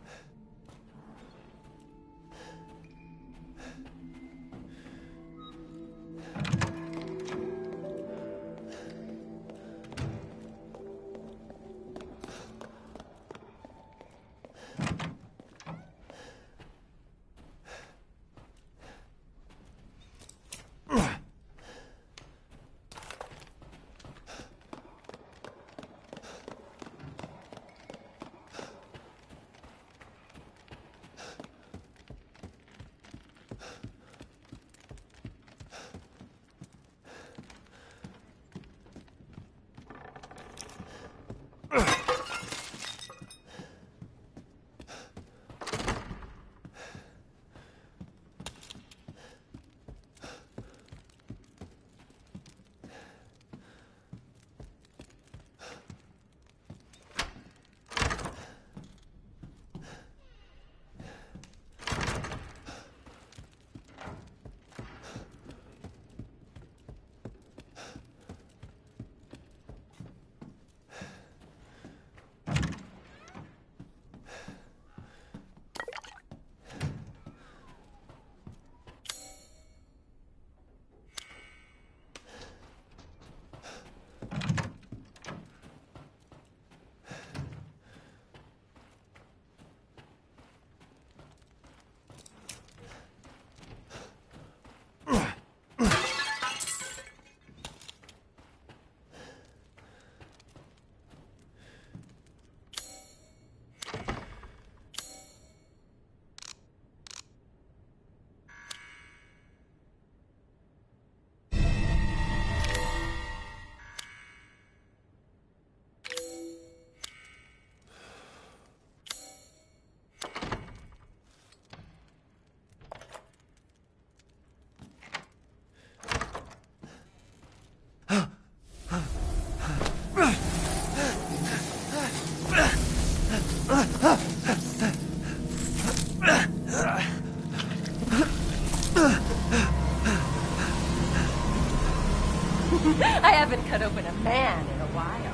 I haven't cut open a man in a while.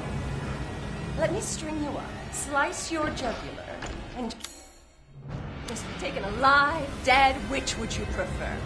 Let me string you up, slice your jugular, and just be taken alive, dead, which would you prefer?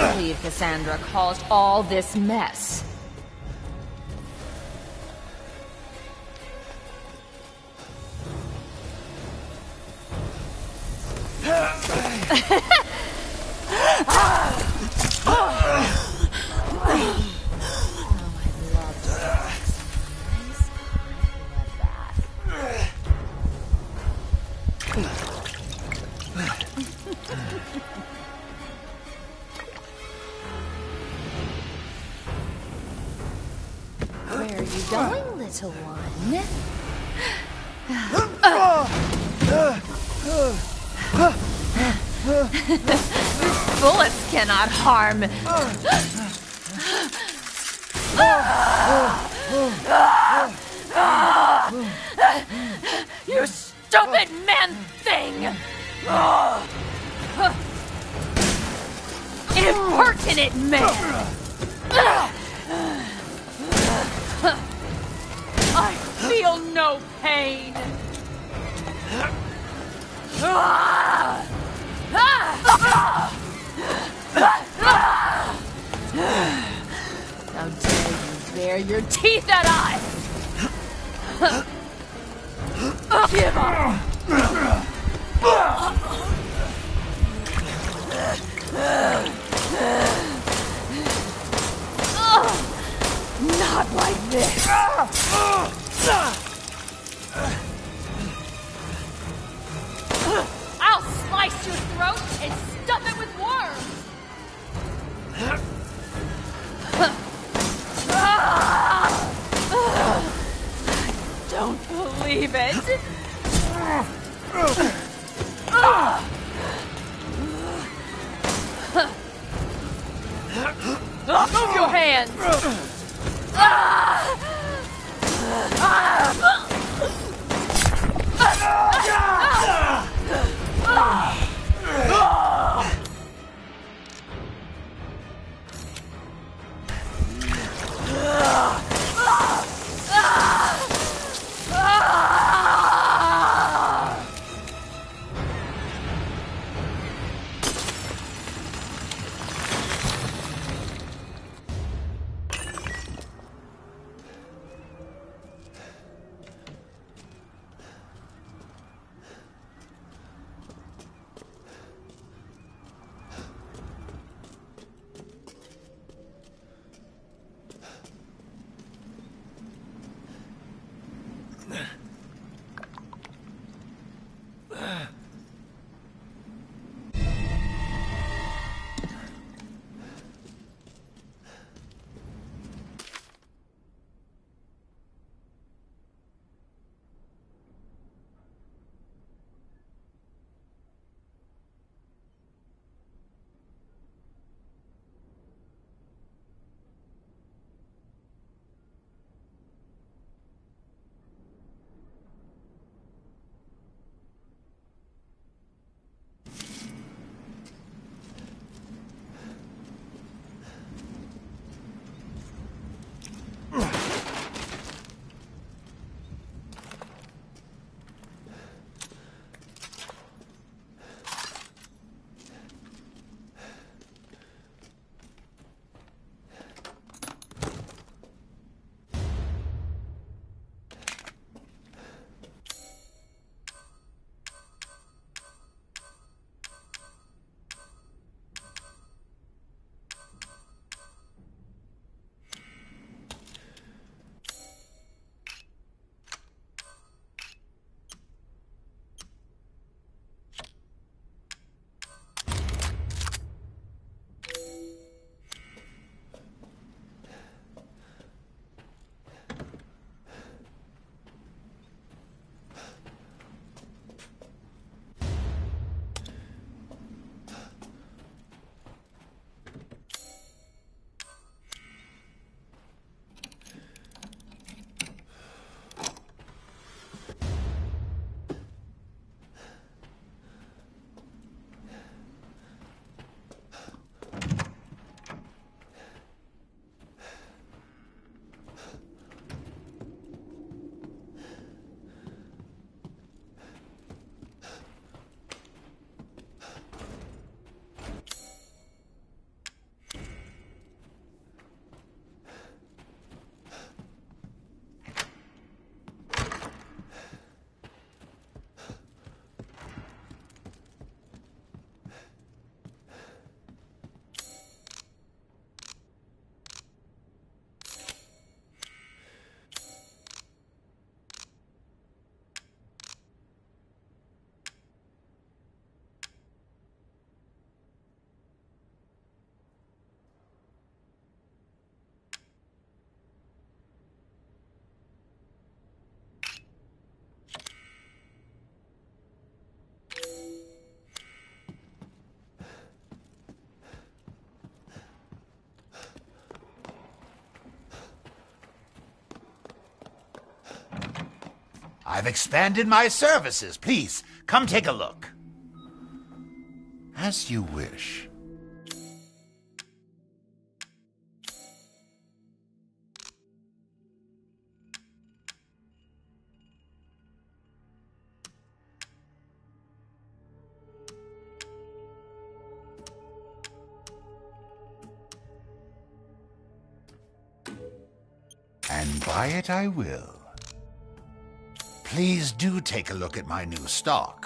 believe Cassandra caused all this mess. Where are you going, little one? Bullets cannot harm. You stupid man thing! Impertinent man! I feel no pain. How dare you bare your teeth at us! Give up! Not like this! I'll slice your throat and stuff it with worms! Don't believe it! Move your hands! I've expanded my services. Please, come take a look. As you wish. And buy it I will. Please do take a look at my new stock.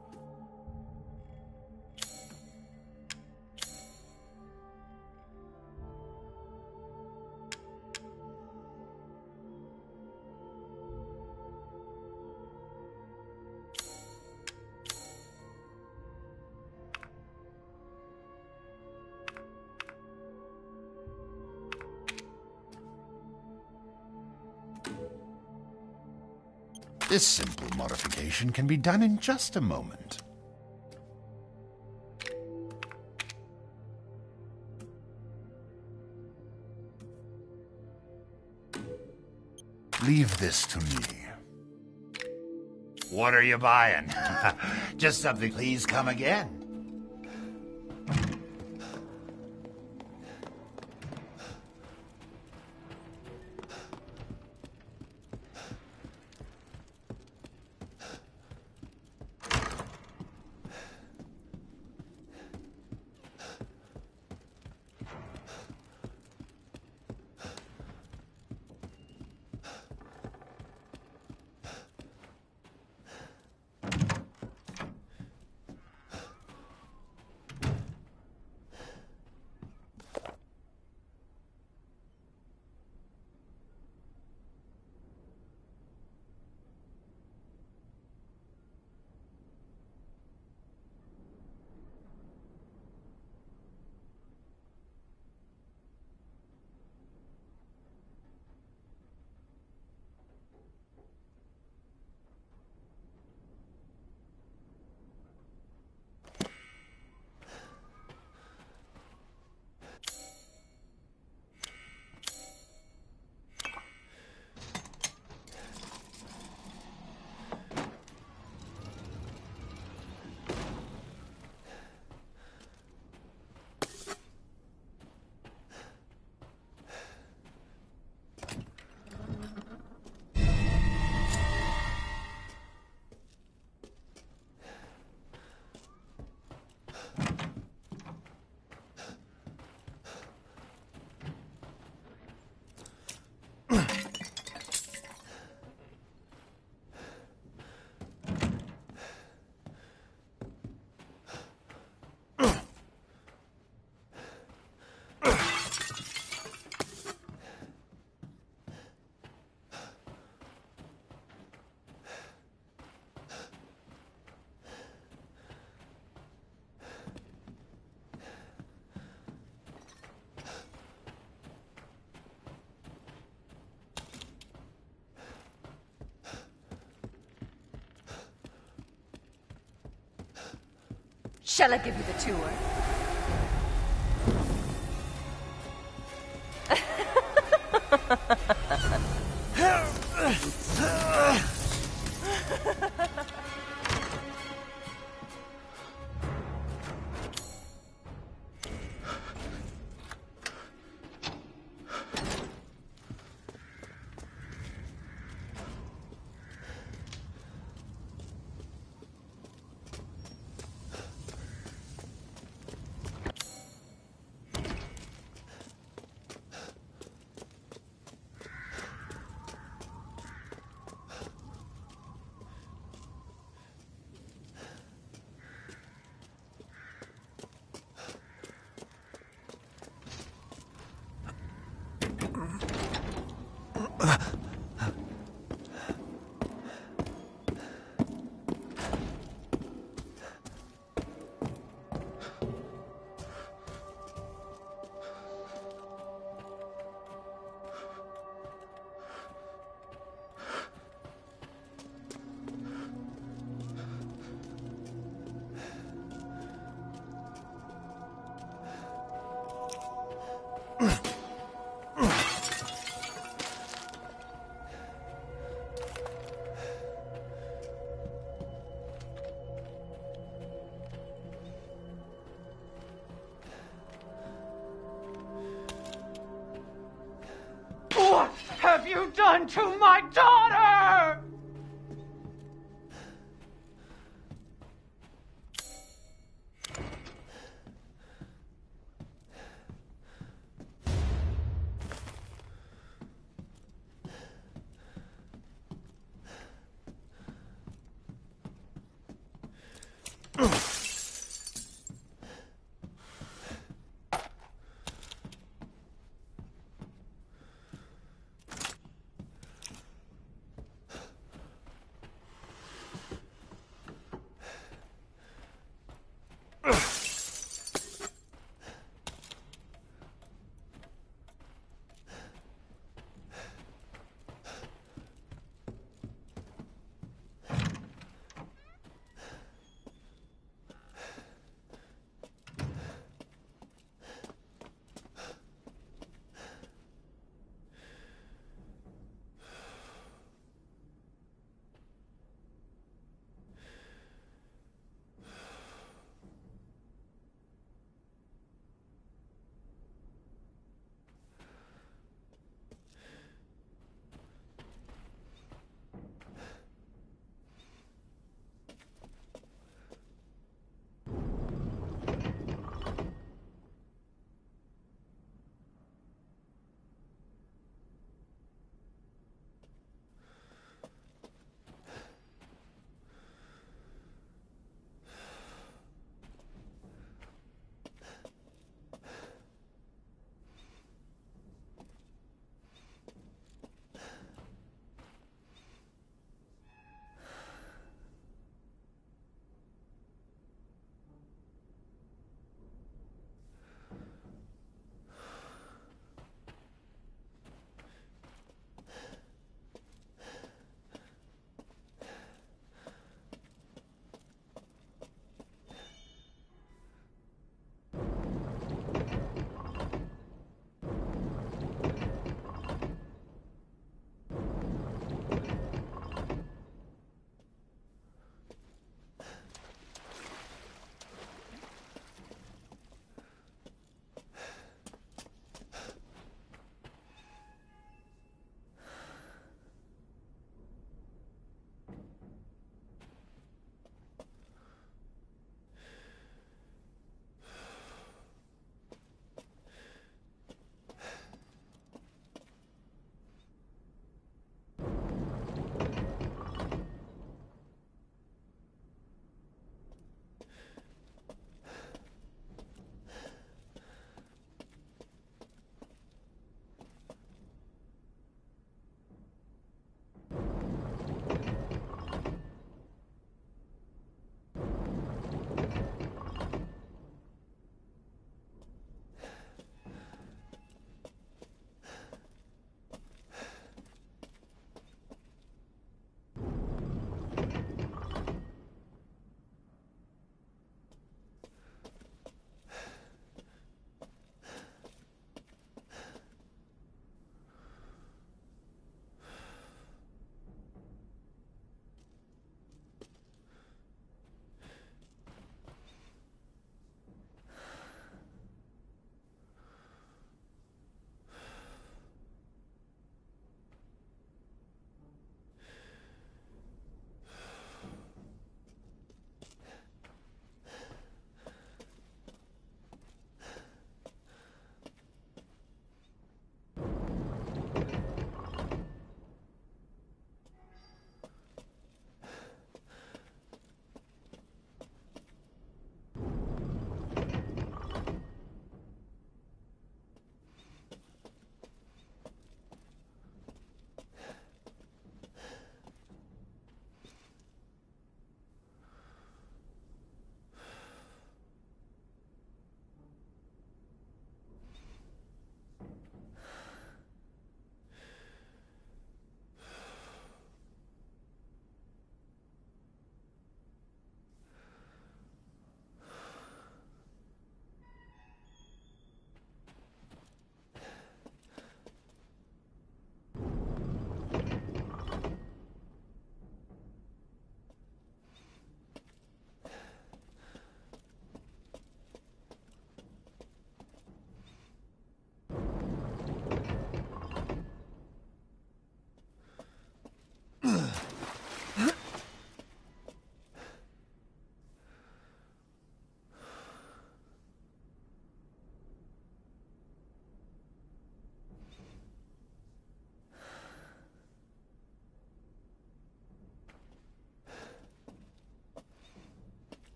This simple modification can be done in just a moment. Leave this to me. What are you buying? Just something. Please come again. Shall I give you the tour? have you done to my daughter?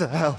the hell?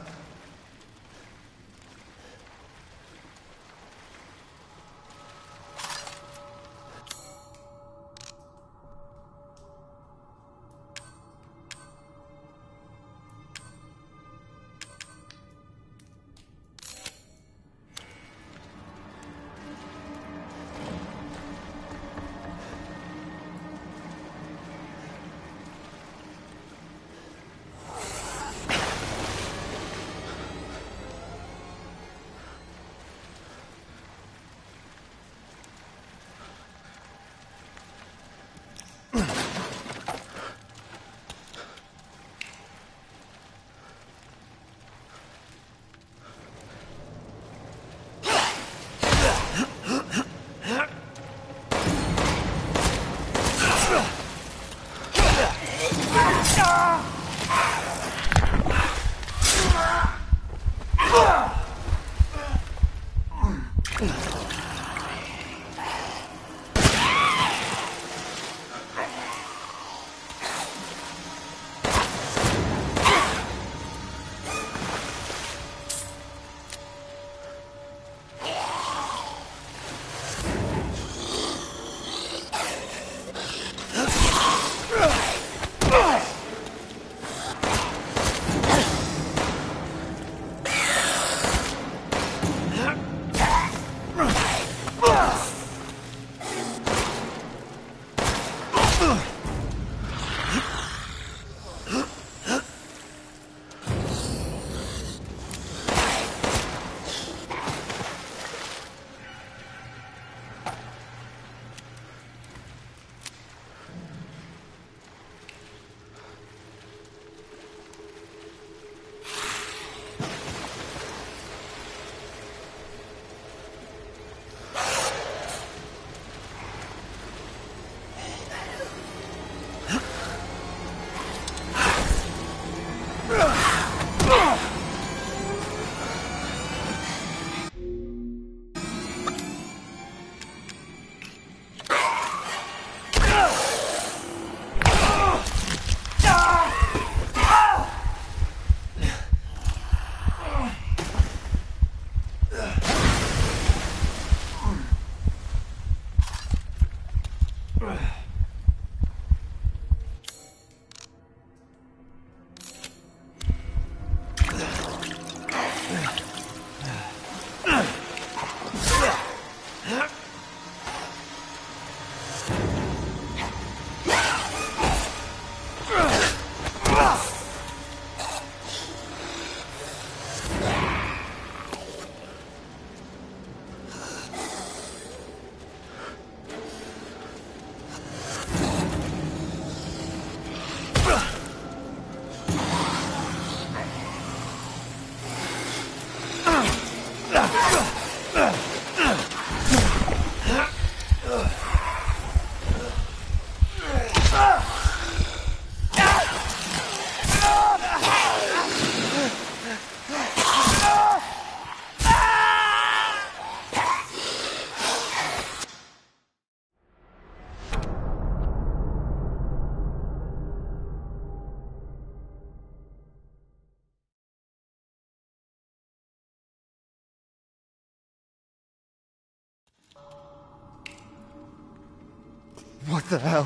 What the hell?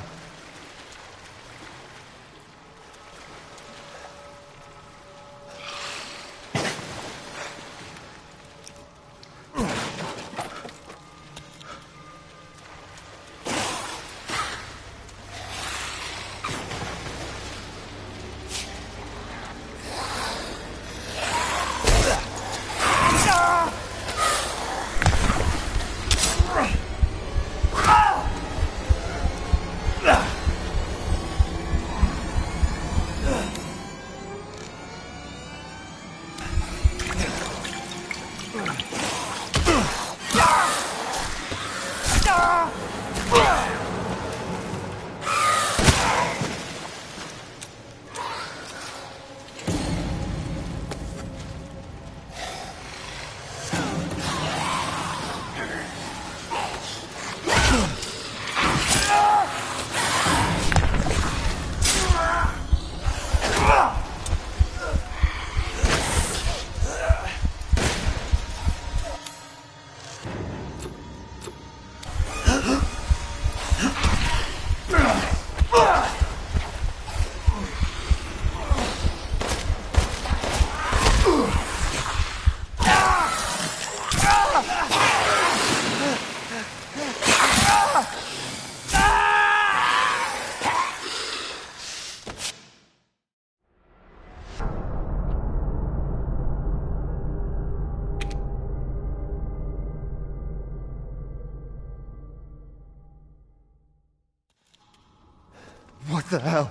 What the hell?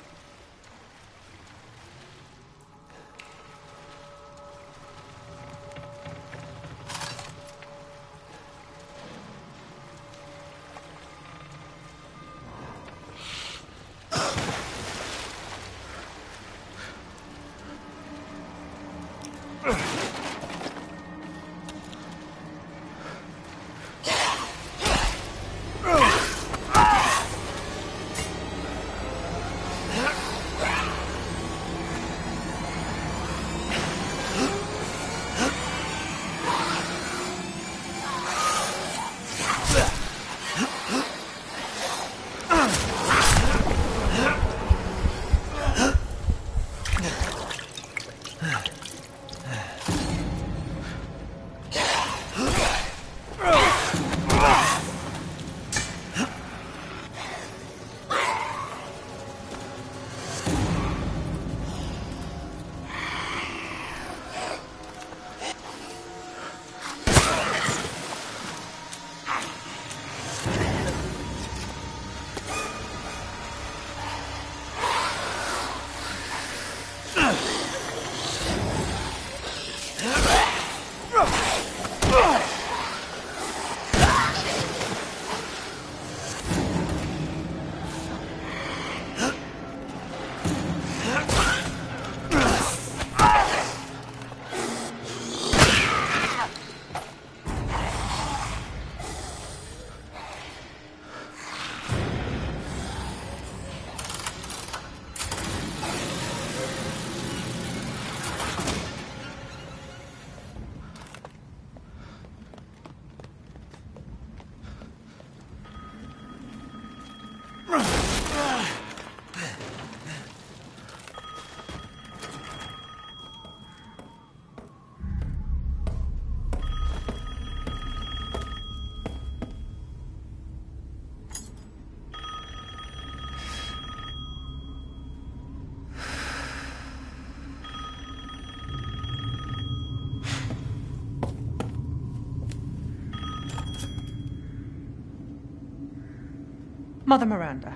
Mother Miranda,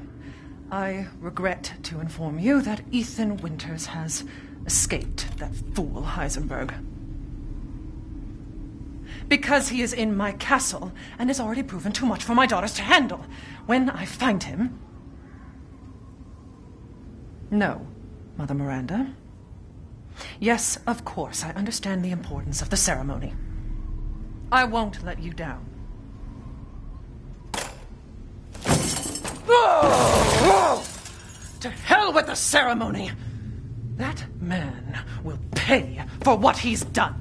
I regret to inform you that Ethan Winters has escaped that fool Heisenberg. Because he is in my castle and has already proven too much for my daughters to handle. When I find him... No, Mother Miranda. Yes, of course, I understand the importance of the ceremony. I won't let you down. To hell with the ceremony! That man will pay for what he's done.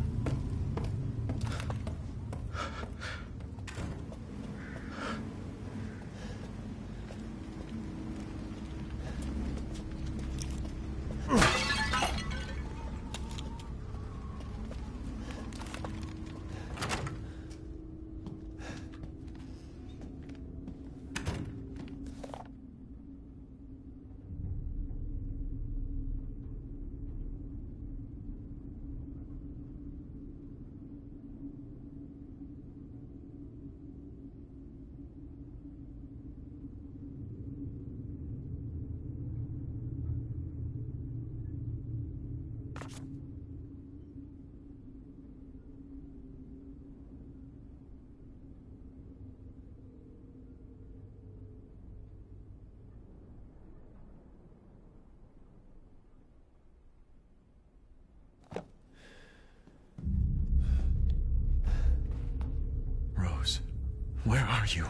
Where are you?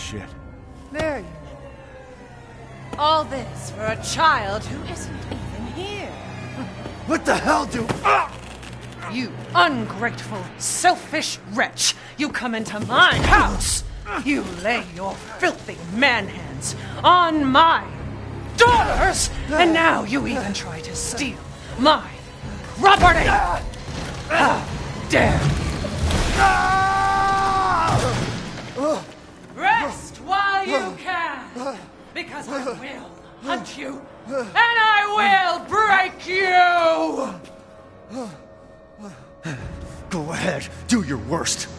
shit. There you are. All this for a child who isn't even here. What the hell do... You ungrateful, selfish wretch! You come into my house! You lay your filthy man-hands on my daughters! And now you even try to steal my property! How dare you! Rest while you can! Because I will hunt you, and I will break you! Go ahead, do your worst.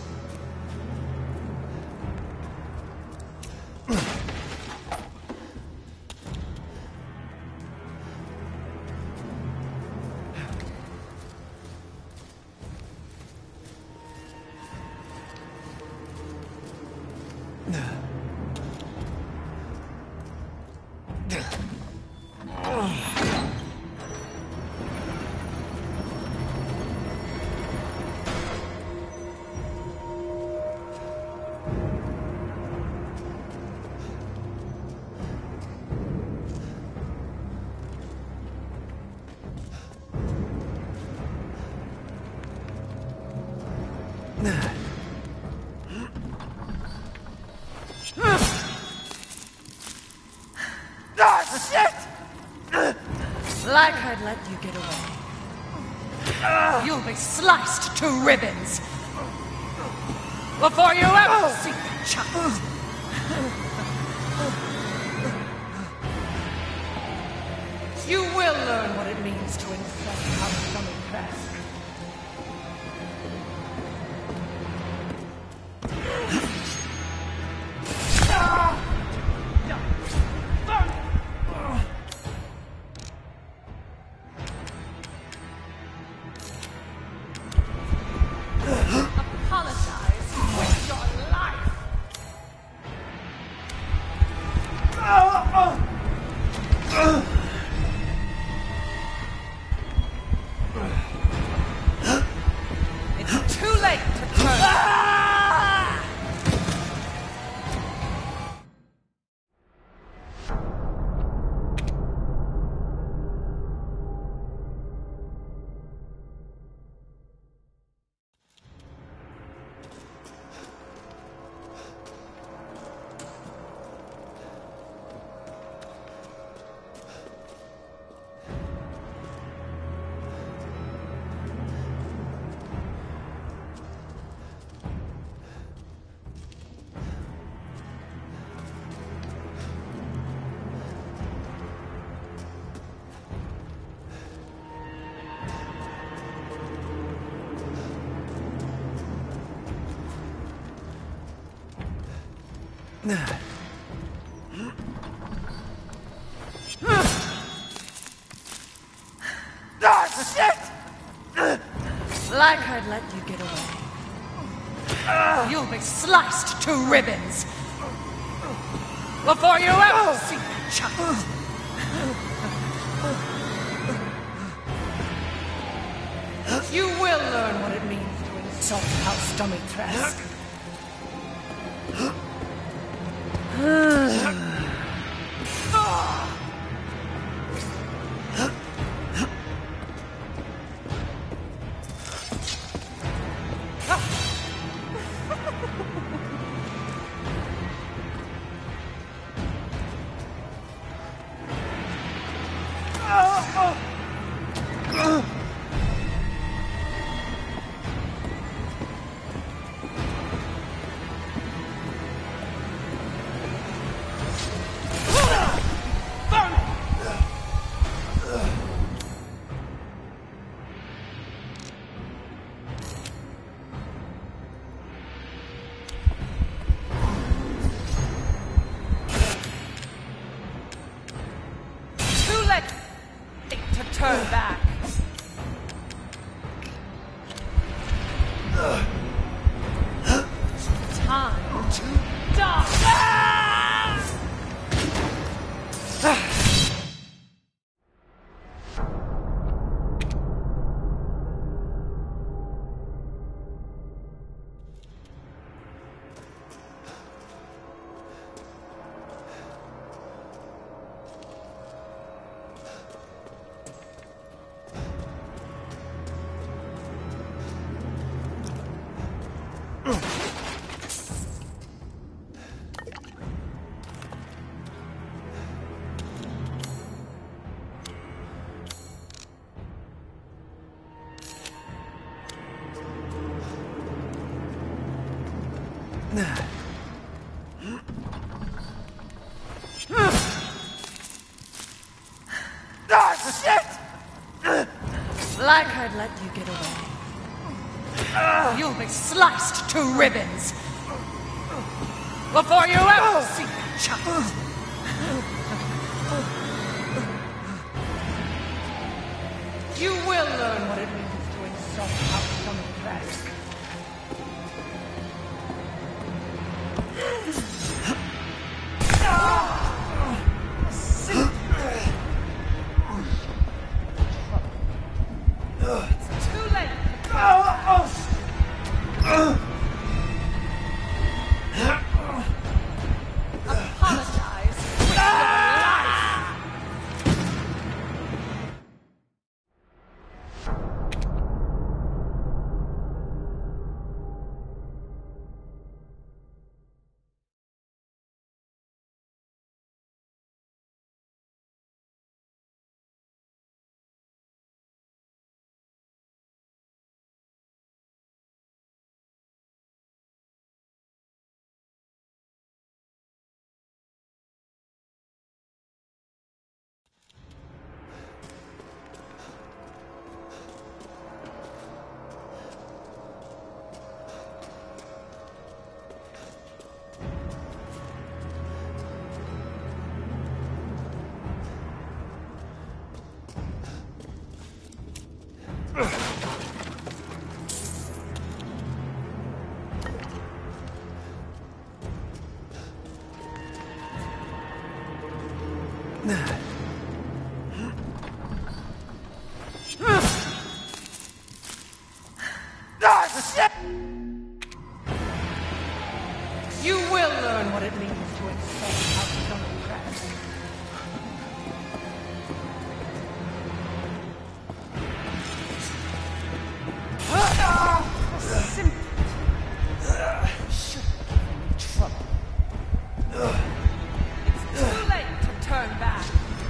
Like I'd let you get away. You'll be sliced to ribbons before you ever see the child. You will learn what it means to infect our stomach fast. Like I'd let you get away. You'll be sliced to ribbons before you ever see the child. You will learn what it means to insult House Dimitrescu. Turn back. Time to die. Like I'd let you get away. You'll be sliced to ribbons before you ever see a child. You will learn what it means to insult our common rest. It's too late. Apologize with your life. You will learn what it means to insult our common rest. Should give me trouble. It's too late to turn back.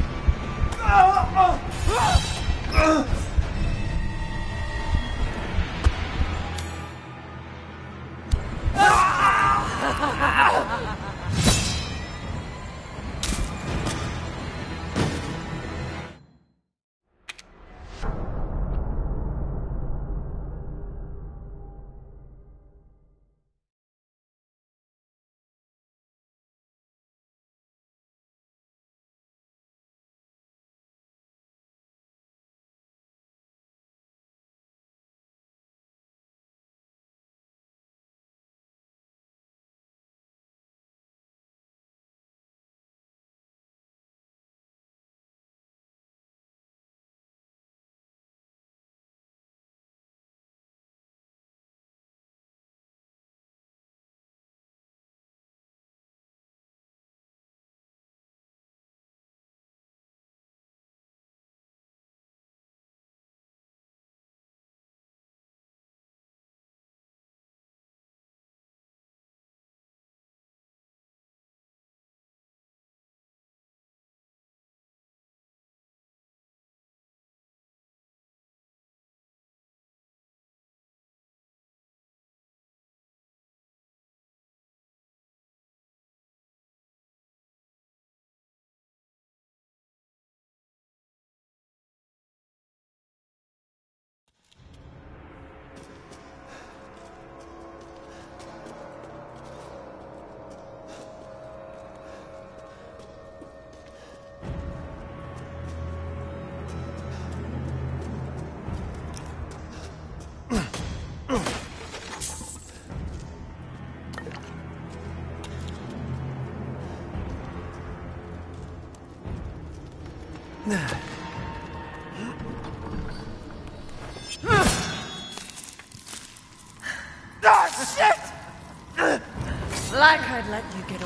Like I'd let you get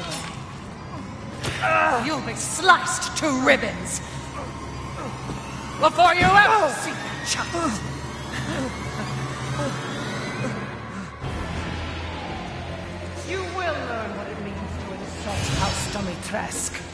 away. You'll be sliced to ribbons before you ever see a child. You will learn what it means to insult House Dimitrescu.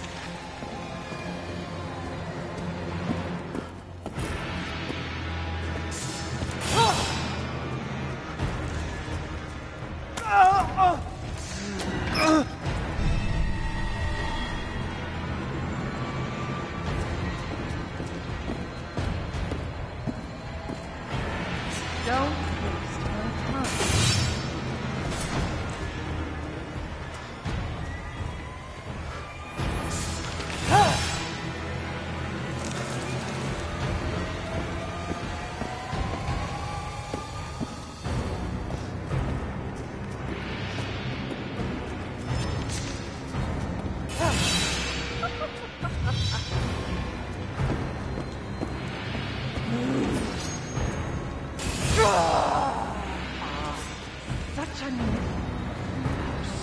such a new house.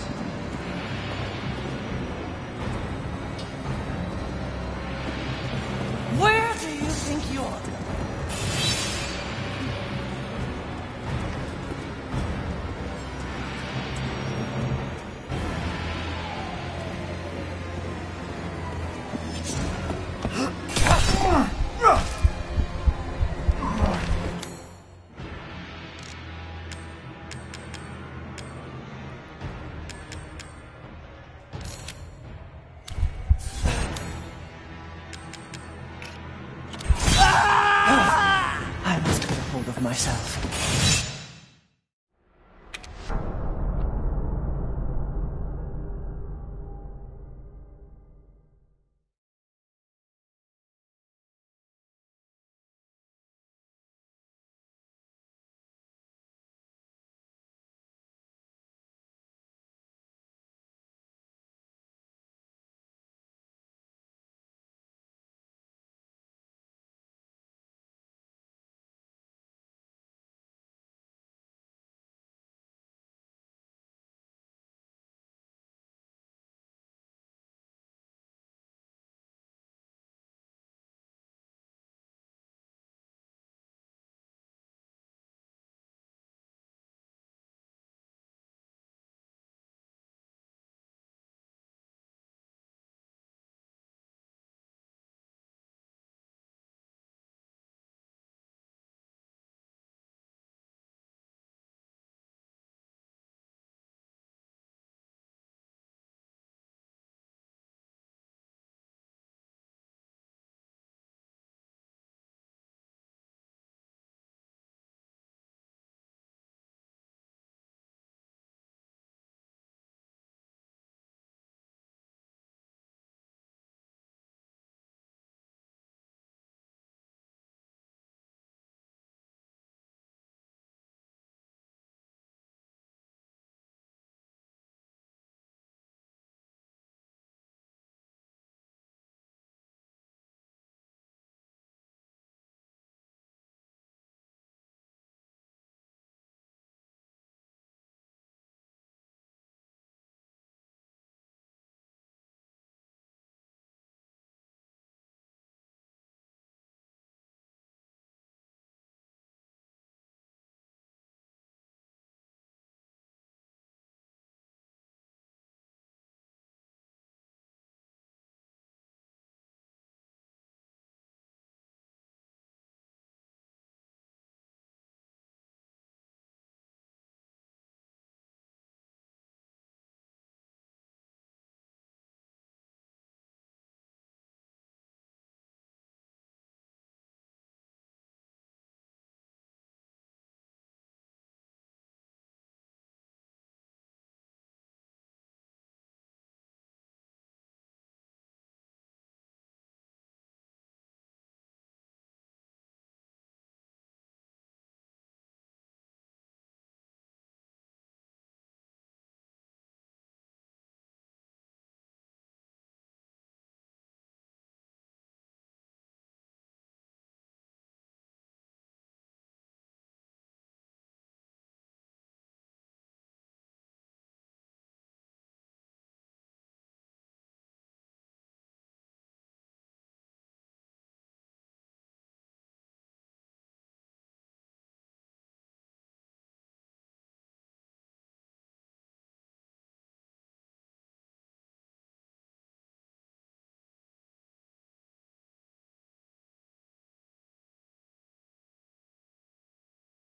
Where do you think you're? I must get a hold of myself.